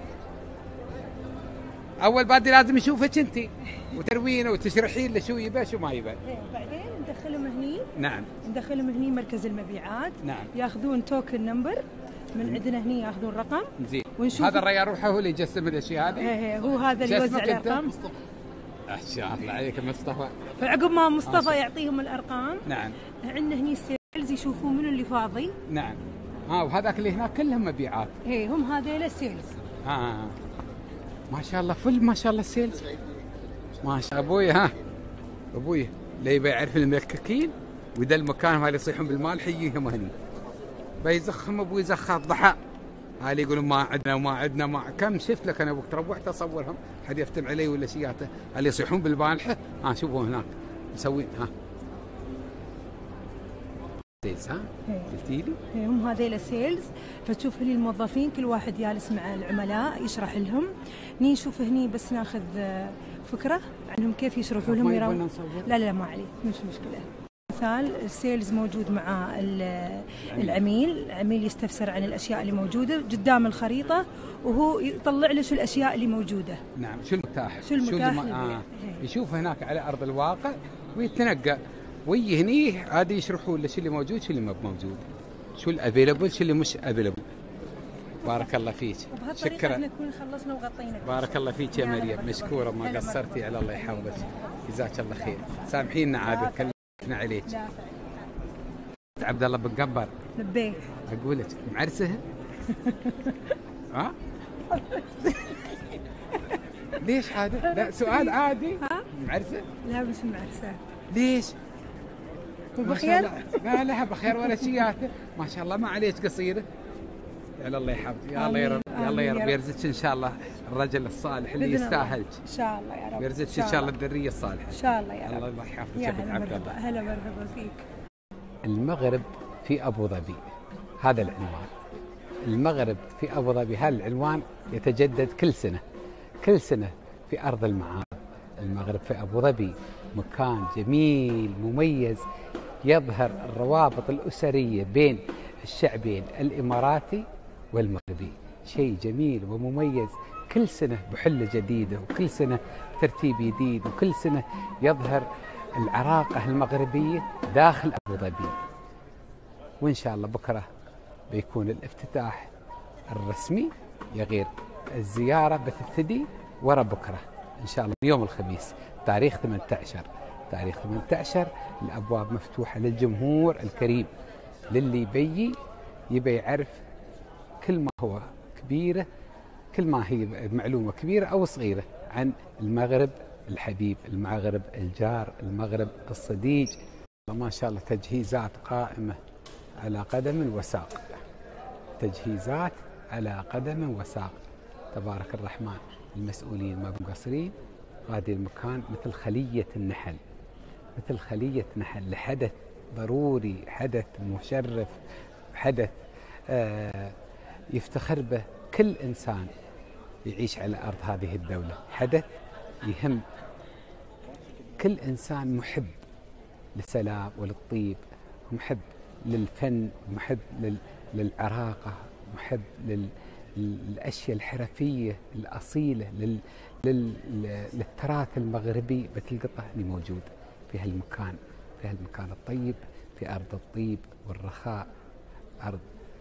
اول بادي لازم يشوفك انت وتروينه وتشرحين له شو يبى شو ما يبى. بعدين ندخلهم هني. نعم ندخلهم هني مركز المبيعات. نعم ياخذون توكن نمبر من عندنا هني، ياخذون رقم. زين هذا الرجال روحه هو اللي يجسم الاشياء هذه. هو هذا اللي يوزع الارقام. ما شاء الله عليك مصطفى. فعقب ما مصطفى يعطيهم الارقام. نعم عندنا هني السيلز يشوفون منو اللي فاضي. نعم وهذاك اللي هناك كلهم مبيعات. هم هذيل السيلز. ما شاء الله ما شاء الله السيلز ما شاء ابوي لا يبي يعرف الملككين واذا المكان هذا يصيحون بالمال يجيهم هني بيزخهم ابوي زخات ضحى. هالي يقولون ما عندنا ما كم شفت لك انا وقت روحت اصورهم حد يفتم علي ولا شياته اللي يصيحون بالمالحه. شوفوا هناك مسوين سيلز. قلتي لي هم هذيل السيلز. فتشوف هني الموظفين كل واحد جالس مع العملاء يشرح لهم. نشوف هني بس ناخذ فكره عنهم كيف يشرحوا لهم. لا ما عليه مش مشكله. مثال السيلز موجود مع العميل يستفسر عن الاشياء اللي موجوده قدام الخريطه وهو يطلع له شو الاشياء اللي موجوده. نعم شو المتاح يشوف هناك على ارض الواقع ويتنقى ويجي هني عادي يشرحوا له شو اللي موجود شو اللي مو موجود، شو الافيلبل شو اللي مش افيلبل. بارك الله فيك. شكرا. نكون خلصنا وغطينا. بارك الله فيك يا مريم مشكوره ما قصرتي على الله يحفظك جزاك الله خير. سامحينا عاد كلفنا عليك. عبد الله بن قنبر. لبيك. اقول لك معرسه؟ ليش هذا؟ لا سؤال عادي. معرسه؟ لا مش معرسه. ليش؟ بخير؟ لا بخير ولا شياته ما شاء الله ما عليك قصيره. يا الله يحفظك يا الله يا رب يا الله يا رب يرزقك ان شاء الله الرجل الصالح اللي يستاهلك ان شاء الله يا رب. يرزقك ان شاء الله الذريه الصالحه ان شاء الله يا رب. الله يحفظك يا عبد الله. هلا مرحبا فيك. المغرب في ابو ظبي هذا العنوان. المغرب في ابو ظبي هذا العنوان يتجدد كل سنه في ارض المعارض. المغرب في ابو ظبي مكان جميل مميز يظهر الروابط الأسرية بين الشعبين الإماراتي والمغربي. شيء جميل ومميز، كل سنة بحلة جديدة، وكل سنة ترتيب جديد، وكل سنة يظهر العراقة المغربية داخل أبو ظبي. وإن شاء الله بكرة بيكون الافتتاح الرسمي، يغير الزيارة بتبتدي ورا بكرة إن شاء الله يوم الخميس تاريخ 18 الأبواب مفتوحة للجمهور الكريم، للي يبي يعرف كل ما هو كبيرة، كل ما هي معلومة كبيرة أو صغيرة عن المغرب الحبيب، المغرب الجار، المغرب الصديق. ما شاء الله تجهيزات قائمة على قدم وساق، تجهيزات على قدم وساق، تبارك الرحمن. المسؤولين ما مقصرين، هذه المكان مثل خلية النحل، مثل خلية نحل لحدث ضروري، حدث مشرف، حدث يفتخر به كل إنسان يعيش على أرض هذه الدولة، حدث يهم كل إنسان محب للسلام وللطيب، محب للفن، محب للعراقة، محب للأشياء الحرفية الأصيلة، للتراث المغربي. بتلقطه اللي موجود في هالمكان، في هالمكان الطيب، في أرض الطيب والرخاء، أرض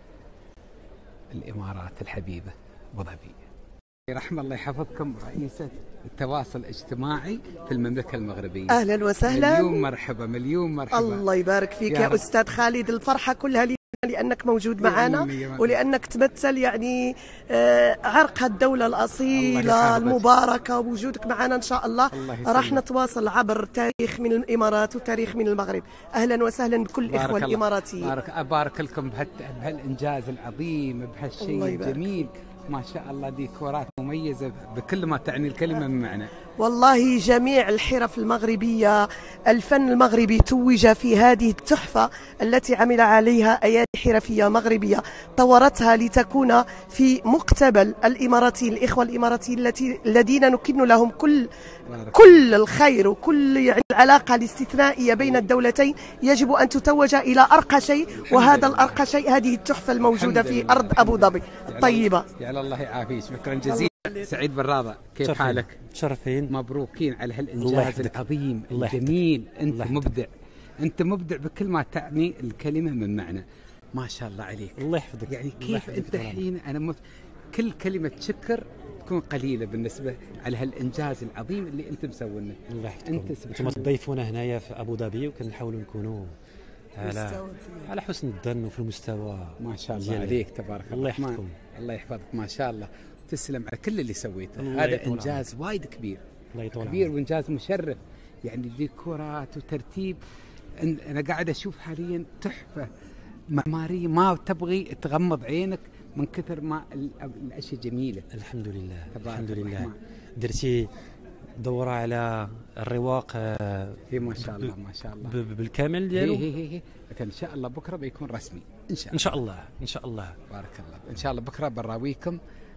الإمارات الحبيبة أبو ظبي. رحم الله يحفظكم رئيسة التواصل الاجتماعي في المملكة المغربية. أهلا وسهلا، مليون مرحبا، مليون مرحبا. الله يبارك فيك يا أستاذ خالد، الفرحة كلها لأنك موجود معنا ولأنك تمثل يعني عرق الدولة الأصيلة المباركة، ووجودك معنا إن شاء الله راح نتواصل عبر تاريخ من الإمارات وتاريخ من المغرب. أهلا وسهلا بكل الإخوة الإماراتيين. أبارك لكم بهالإنجاز العظيم، بهالشيء الجميل، ما شاء الله ديكورات مميزة بكل ما تعني الكلمة من معنى. والله جميع الحرف المغربية، الفن المغربي توج في هذه التحفة التي عمل عليها أيادي حرفية مغربية، طورتها لتكون في مقتبل الإماراتيين، الإخوة الإماراتيين الذين نكن لهم كل الخير وكل يعني العلاقة الاستثنائية بين الدولتين يجب أن تتوج إلى أرقى شيء، وهذا الأرقى شيء هذه التحفة الموجودة في أرض أبو ظبي الطيبة. يا الله يعافيك، شكرا جزيلا. سعيد بالراضة، كيف حالك؟ متشرفين، مبروكين على هالإنجاز العظيم الجميل. أنت مبدع، أنت مبدع بكل ما تعني الكلمة من معنى، ما شاء الله عليك. الله يحفظك. يعني كيف أنت الحين أنا كل كلمة شكر تكون قليلة بالنسبة على هالإنجاز العظيم اللي أنت مسوينه. الله يحفظكم. أنتم تضيفونا هنايا في أبو ظبي وكنحاولوا نكونوا على حسن الظن وفي المستوى. ما شاء الله عليك، تبارك الله. الله يحفظكم. الله يحفظك، ما شاء الله. تسلم على كل اللي سويته، هذا إنجاز وايد كبير، كبير وإنجاز مشرف. يعني ديكورات وترتيب، أنا قاعد أشوف حاليا تحفة معمارية ما تبغي تغمض عينك من كثر ما الأشياء جميلة. الحمد لله، الحمد لله. درتي دورة على الرواق ما شاء الله، ما شاء الله بالكامل ديالو. هي إن شاء الله بكرة بيكون رسمي إن شاء الله. إن شاء الله، إن شاء الله، بارك الله. إن شاء الله بكرة براويكم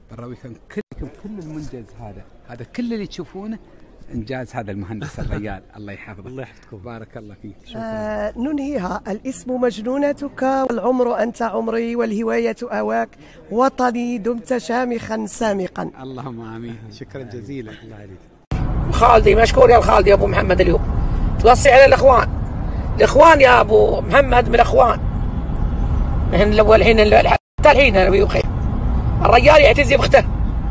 كل المنجز هذا كل اللي تشوفونه إنجاز هذا المهندس الرجال. الله يحفظه. الله يحفظكم. بارك الله فيك. ننهيها. الاسم مجنونتك، والعمر أنت عمري، والهواية أواك، وطني دمت شامخا سامقا. اللهم آمين. شكرا جزيلا. الله عليك. خالدي مشكور يا الخالدي يا أبو محمد. اليوم توصي على الإخوان يا أبو محمد، من الإخوان من الأول الحين حتى الحين أنا بيخير. الرجال يعتزي بأخته،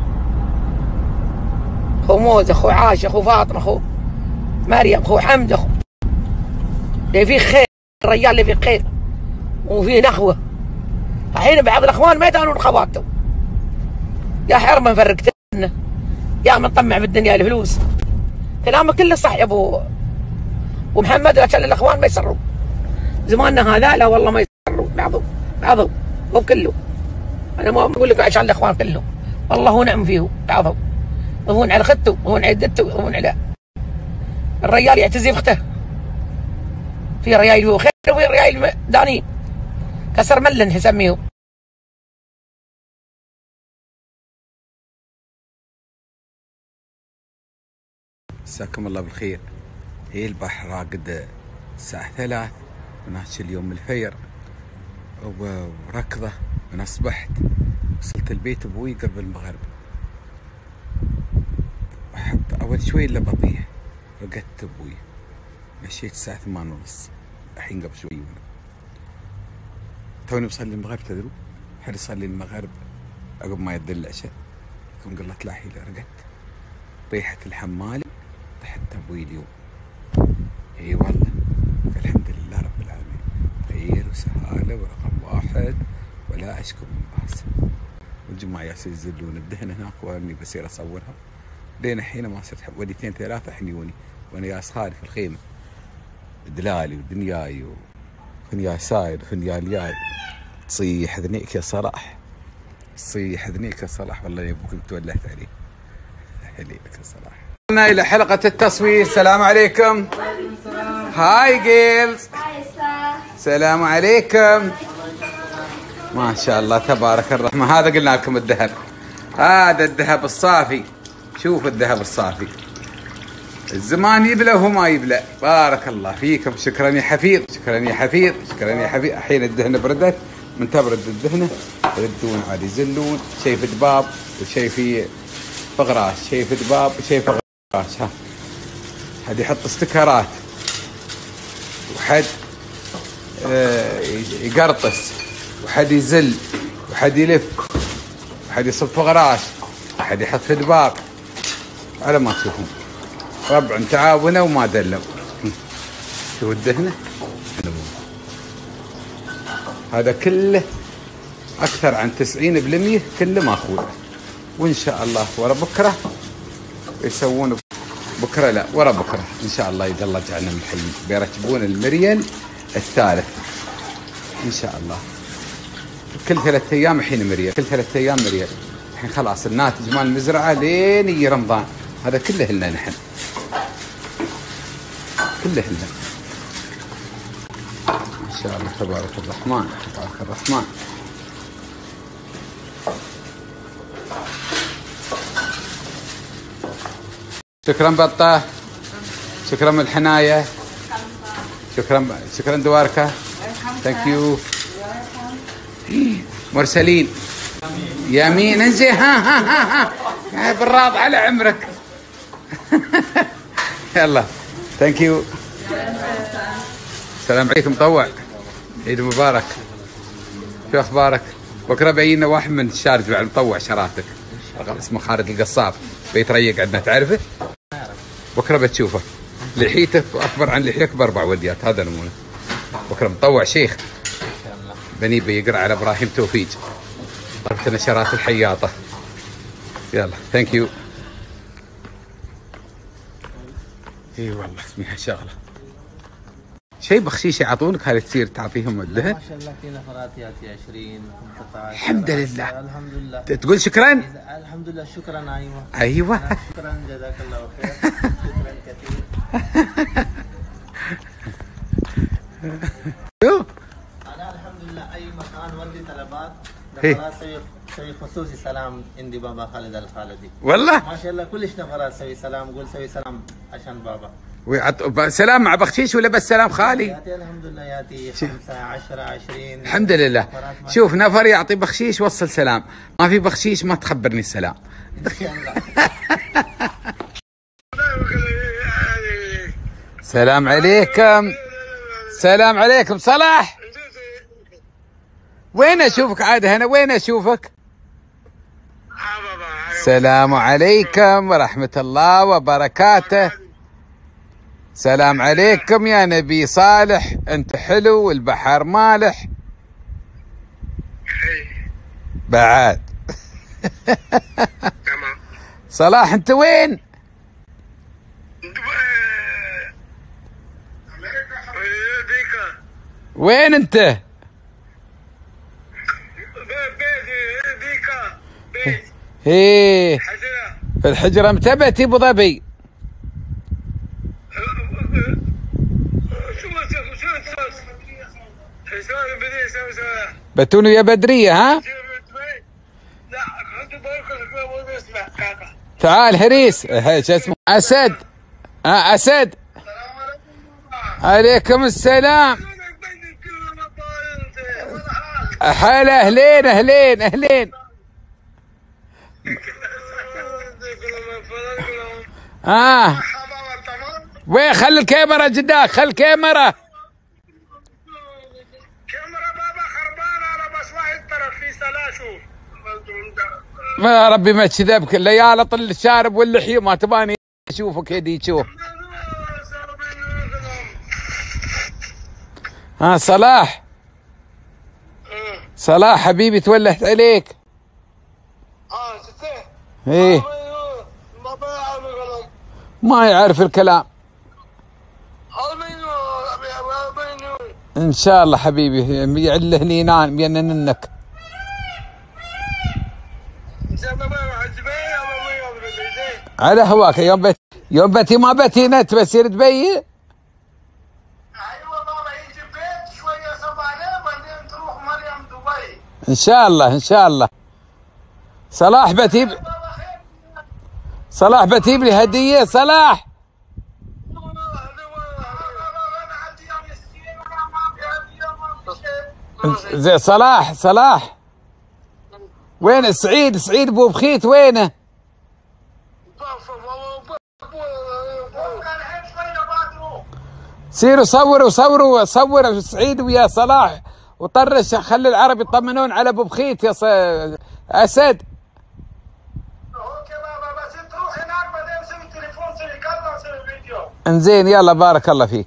أخو موز، أخو عاش، أخو فاطمة، أخو مريم، أخو حمد، أخو اللي فيه خير. الرجال اللي فيه خير وفيه نخوة. الحين بعض الإخوان ما يدانون خواته، يا حرمة مفرقتنا، يا من طمع بالدنيا الفلوس. كلامك كله صح يا أبو محمد، لكن الإخوان ما يسروا زماننا هذا. لا والله ما يسروا، بعضهم مو كله. أنا ما أقول لك عشان الإخوان كلهم، والله هو نعم فيه بعضهم، وهون على خدته، وهون على دته، وهون على الرجال يعتزي بأخته. في رجال فيه خير وفي رجال دانين كسر ملن يسميه. مساكم الله بالخير. هي البحر راقد الساعة 3 هناك اليوم الفير وركضة. أنا أصبحت وصلت البيت أبوي قبل المغرب، أحب أول شوي إلا بطيح، رقدت أبوي، مشيت الساعة 8:30 الحين قبل شوي توني بصلي المغرب. تدروا حد يصلي المغرب عقب ما يدل العشاء يكون قلت لا حيلة، رقدت طيحت الحمالة تحت أبوي اليوم. اي والله الحمد لله رب العالمين، خير وسهالة ورقم واحد ولا أشكو من باس. والجماعة ياسين يزلون الدهن هناك واني بصير أصورها لين الحين ما صرت وليتين ثلاثة حنيوني وأنا يا أصهاري في الخيمة، دلالي ودنياي وفنياي ساير وفنياي الياي. تصيح ذنيك يا صلاح، تصيح ذنيك يا صلاح، والله يا ابوك تولهت عليه. حليلك يا صلاح. وصلنا إلى حلقة التصوير. السلام عليكم. هاي جيلز. السلام عليكم. ما شاء الله تبارك الرحمن. هذا قلنا لكم الذهب، هذا الذهب الصافي. شوف الذهب الصافي، الزمان يبلى وهو ما يبلى. بارك الله فيكم. شكرا يا حفيظ، شكرا يا حفيظ، شكرا يا حفيظ. الحين الدهنه بردت، من تبرد الدهنه يردون عاد يزلون. شيء في دباب وشيء في فغراش، شيء في دباب وشيء في فغراش. ها حد يحط استكرات وحد يقرطس وحد يزل وحد يلف وحد يصب فغراش وحد يحط في دباب على ما تشوفون. ربع تعاونوا وما دلوا. شوف الدهنه هذا كله اكثر عن 90% كله ماخوذ. وان شاء الله ورا بكره يسوون، بكره لا ورا بكره ان شاء الله اذا الله جعلنا من الحين بيركبون المريل الثالث ان شاء الله. كل 3 ايام الحين مريل، كل 3 ايام مريل. الحين خلاص الناتج مال المزرعه لين يجي رمضان، هذا كله لنا نحن، كله لنا ان شاء الله. تبارك الرحمن، تبارك الرحمن. شكرا بطة، شكرا من الحناية، شكرا دواركة. ثانك يو. مرسلين يمين انزين. ها بالراض على عمرك. يلا ثانك يو. السلام عليكم. مطوع، عيد مبارك. شو اخبارك؟ بكره بينا واحد من الشارجة على مطوع شراتك اسمه خالد القصاب، بيتريق عندنا تعرفه؟ بكره بتشوفه، لحيته اكبر عن لحيتك ب4 وديات. هذا نمونه. بكره مطوع شيخ بني بيقرا على ابراهيم توفيق. طلبت نشرات الحياطه. يلا ثانك يو. اي والله اسميها شغله. شيء بخشيش يعطونك هذه تصير تعطيهم الدهن؟ ما شاء الله في نفرات ياتي 20 15. الحمد لله. الحمد لله. تقول شكرا؟ الحمد لله. شكرا. ايوه شكرا جزاك الله خير. شكرا كثير. انا الحمد لله اي مكان ودي طلبات نفرات سوي خصوصي سلام عندي بابا خالد الخالدي. والله ما شاء الله كلش نفرات سوي سلام. قول سوي سلام عشان بابا. سلام مع بخشيش ولا بس سلام خالي؟ ياتي الحمد لله ياتي 5 10 20. الحمد لله. شوف نفر يعطي بخشيش وصل سلام، ما في بخشيش ما تخبرني السلام. السلام عليكم. السلام عليكم صلاح. وين اشوفك عاد هنا؟ وين اشوفك؟ السلام عليكم ورحمة الله وبركاته. سلام عليكم يا نبي صالح، انت حلو والبحر مالح بعد. صلاح انت وين؟ وين انت؟ ايه في الحجرة. متى بتي ابو ظبي؟ بتونو يا بدرية ها؟ تعال هريس. شو اسمه؟ اسد. اسد. عليكم السلام. هلا اهلين اهلين اهلين. وين خلي الكاميرا جداك، خلي الكاميرا. بابا خربانه انا بس واحد طرف في سلاشو. يا ربي ما كذبك، الليالة طل الشارب واللحية ما تباني اشوفك يدي تشوف. صلاح صلاح حبيبي تولهت عليك. ايه ما يعرف الكلام. ان شاء الله حبيبي يعله هنينان ينننك. على هواك. يوم بتي ما بتي نت بصير تبي. ايوه بابا يجي بيت شويه صباحين بعدين تروح مريم دبي. ان شاء الله ان شاء الله. صلاح بتجيب لي هديه. صلاح زي صلاح وين سعيد ابو بخيت وينه؟ سيروا صوروا سعيد ويا صلاح وطرش. خلي العرب يطمنون على ابو بخيت يا اسد. اوكي بابا بس تروح هناك بعدين سوي تليفون سوي كلمه سوي فيديو. انزين يلا بارك الله فيك.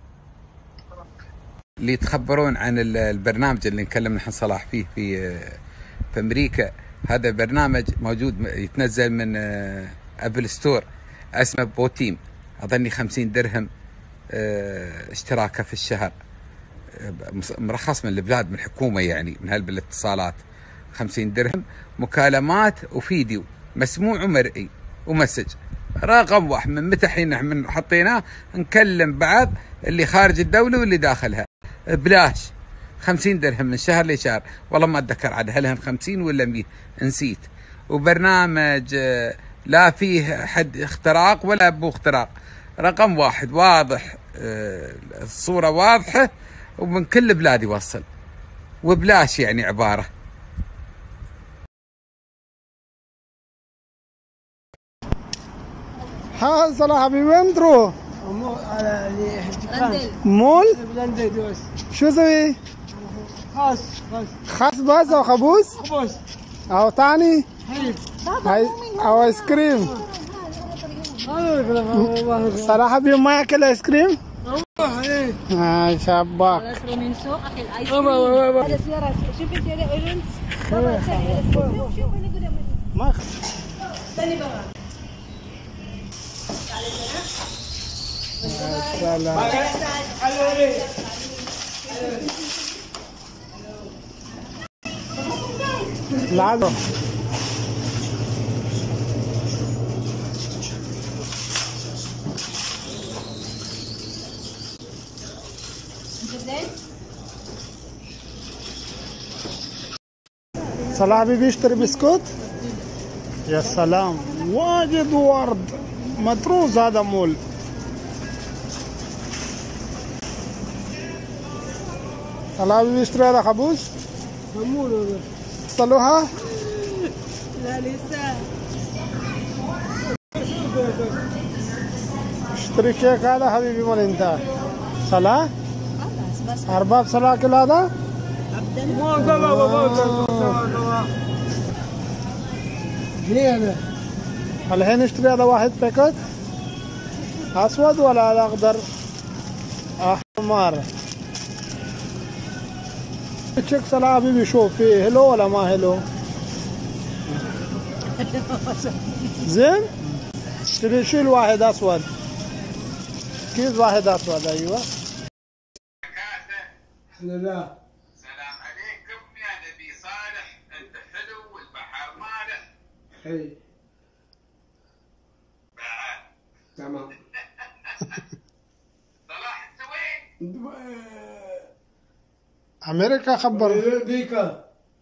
اللي يتخبرون عن البرنامج اللي نكلم نحن صلاح فيه في امريكا، هذا برنامج موجود يتنزل من ابل ستور اسمه بوتيم. اظني 50 درهم اشتراكه في الشهر، مرخص من البلاد من الحكومه يعني من هالبالاتصالات. 50 درهم مكالمات وفيديو مسموع ومرئي ومسج. رقم واحد من متى حين نحن حطيناه نكلم بعض اللي خارج الدوله واللي داخلها بلاش. 50 درهم من شهر لشهر. والله ما اتذكر عاد هل 50 ولا 100 نسيت. وبرنامج لا فيه حد اختراق ولا ابو اختراق. رقم واحد واضح، الصورة واضحة ومن كل بلاد يوصل وبلاش يعني عبارة. صلاح حبيبي وين تروح؟ مول؟ شو سوي؟ خاص بس او خبوز؟ خبوز او ثاني؟ او ايس كريم. صلاح حبيبي ما ياكل ايس كريم؟ شباك. من سوق اخي الايس كريم. هذا سيارة شوف انت ما استني بابا. لازم صلاح حبيبي يشتري بسكوت. يا سلام واجد ورد متروس. هذا مول. صلاح حبيبي يشتري هذا خبوز. مول صلوها. لا لسه. اشتري كيك هذا حبيبي مال انت. صلاح ارباب صلاح كل هذا. الحين اشتري هذا واحد باكت اسود ولا هذا اخضر احمر. تشيك صلاح حبيبي شوف فيه هلو ولا ما هلو. زين شيل واحد اسود. كيس واحد اسود. ايوه الحمد لله. سلام عليكم يا نبي صالح. انت حلو والبحر مالح. حي بعد تمام. صلاح انت وين؟ امريكا. خبر ديكا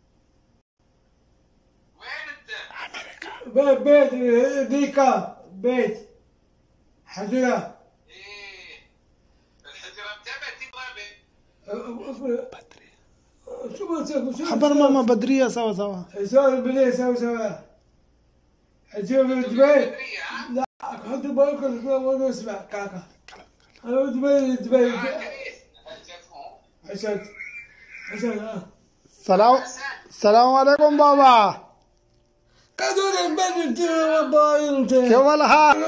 وين انت؟ بيت ديكا بيت حجرة. ايه الحجرة متى بتي؟ خبر ماما بدرية سوا سوا. سوا بالليل سوا. أجيب دبي. لا حط بالك وانا اسمع كاكا. أنا دبي. عشان السلام عليكم بابا. قدر البلد وباينت. كيف الحال؟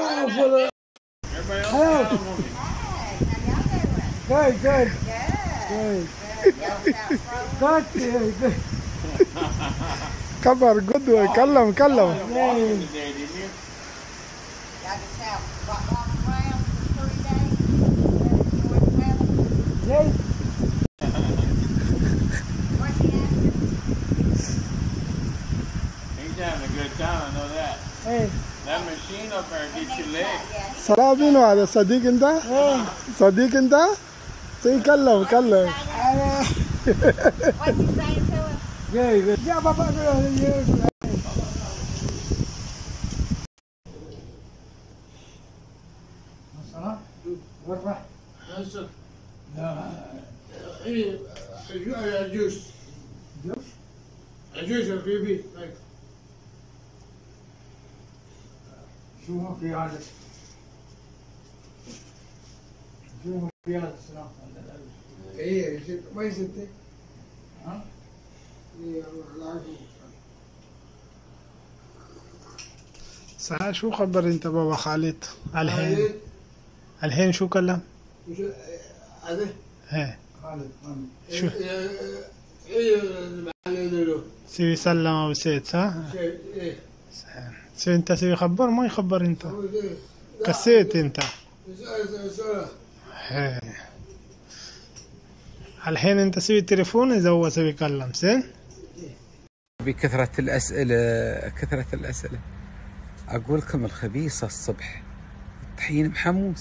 جاي. كبر قدوة كلم. سلامينو هذا صديق انت؟ صديق انت؟ كلم. يا بابا عجوز الغيبي شو في عادة السلام ايه ما يصدق ها ساعة شو خبر انت بابا خالد الحين شو كلم؟ هذا ايه خالد شو سوي سلم بسيت صح؟ ايه سوي انت سوي خبر ما يخبر انت كسيت انت ايه الحين انت سوي تليفون اذا هو سوي كلم زين؟ بكثرة الأسئلة أقول لكم الخبيصة الصبح الطحين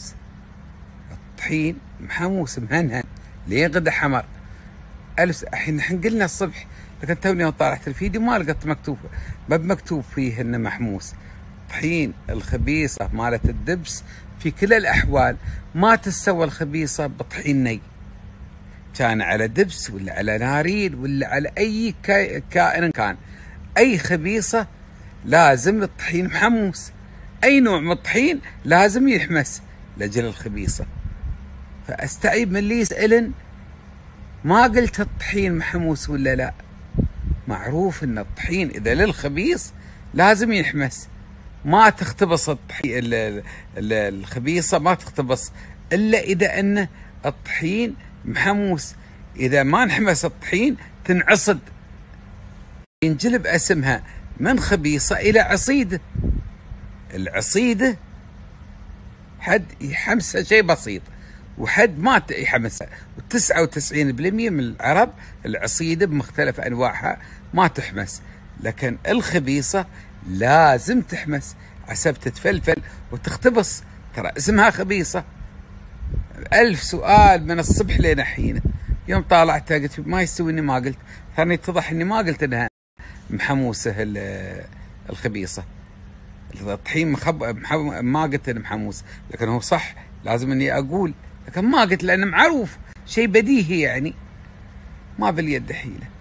محموس مهنهن لين غدا حمر. الحين قلنا الصبح لكن توني طالعت الفيديو ما لقيت مكتوب فيه انه محموس. طحين الخبيصة مالت الدبس في كل الأحوال ما تستوى الخبيصة بطحين ني، كان على دبس ولا على ناريل ولا على أي كائن كان. أي خبيصة لازم الطحين محموس، أي نوع من الطحين لازم يحمس لأجل الخبيصة. فأستعيب من اللي يسألن ما قلت الطحين محموس ولا لا، معروف ان الطحين اذا للخبيص لازم يحمس، ما تختبص الخبيصة ما تختبص الا اذا ان الطحين محموس. اذا ما انحمس الطحين تنعصد، ينجلب اسمها من خبيصة الى عصيدة. العصيدة حد يحمسها شيء بسيط وحد ما يحمسها، و99% من العرب العصيدة بمختلف أنواعها ما تحمس، لكن الخبيصة لازم تحمس عسب تتفلفل وتختبص، ترى اسمها خبيصة. 1000 سؤال من الصبح لين الحين، يوم طالعت قلت ما يستوي اني ما قلت، ثاني اتضح اني ما قلت انها محموسة الخبيصة. الطحين ما قلت انه محموس، لكن هو صح لازم اني اقول، لكن ما قلت لانه معروف شيء بديهي يعني، ما باليد حيلة.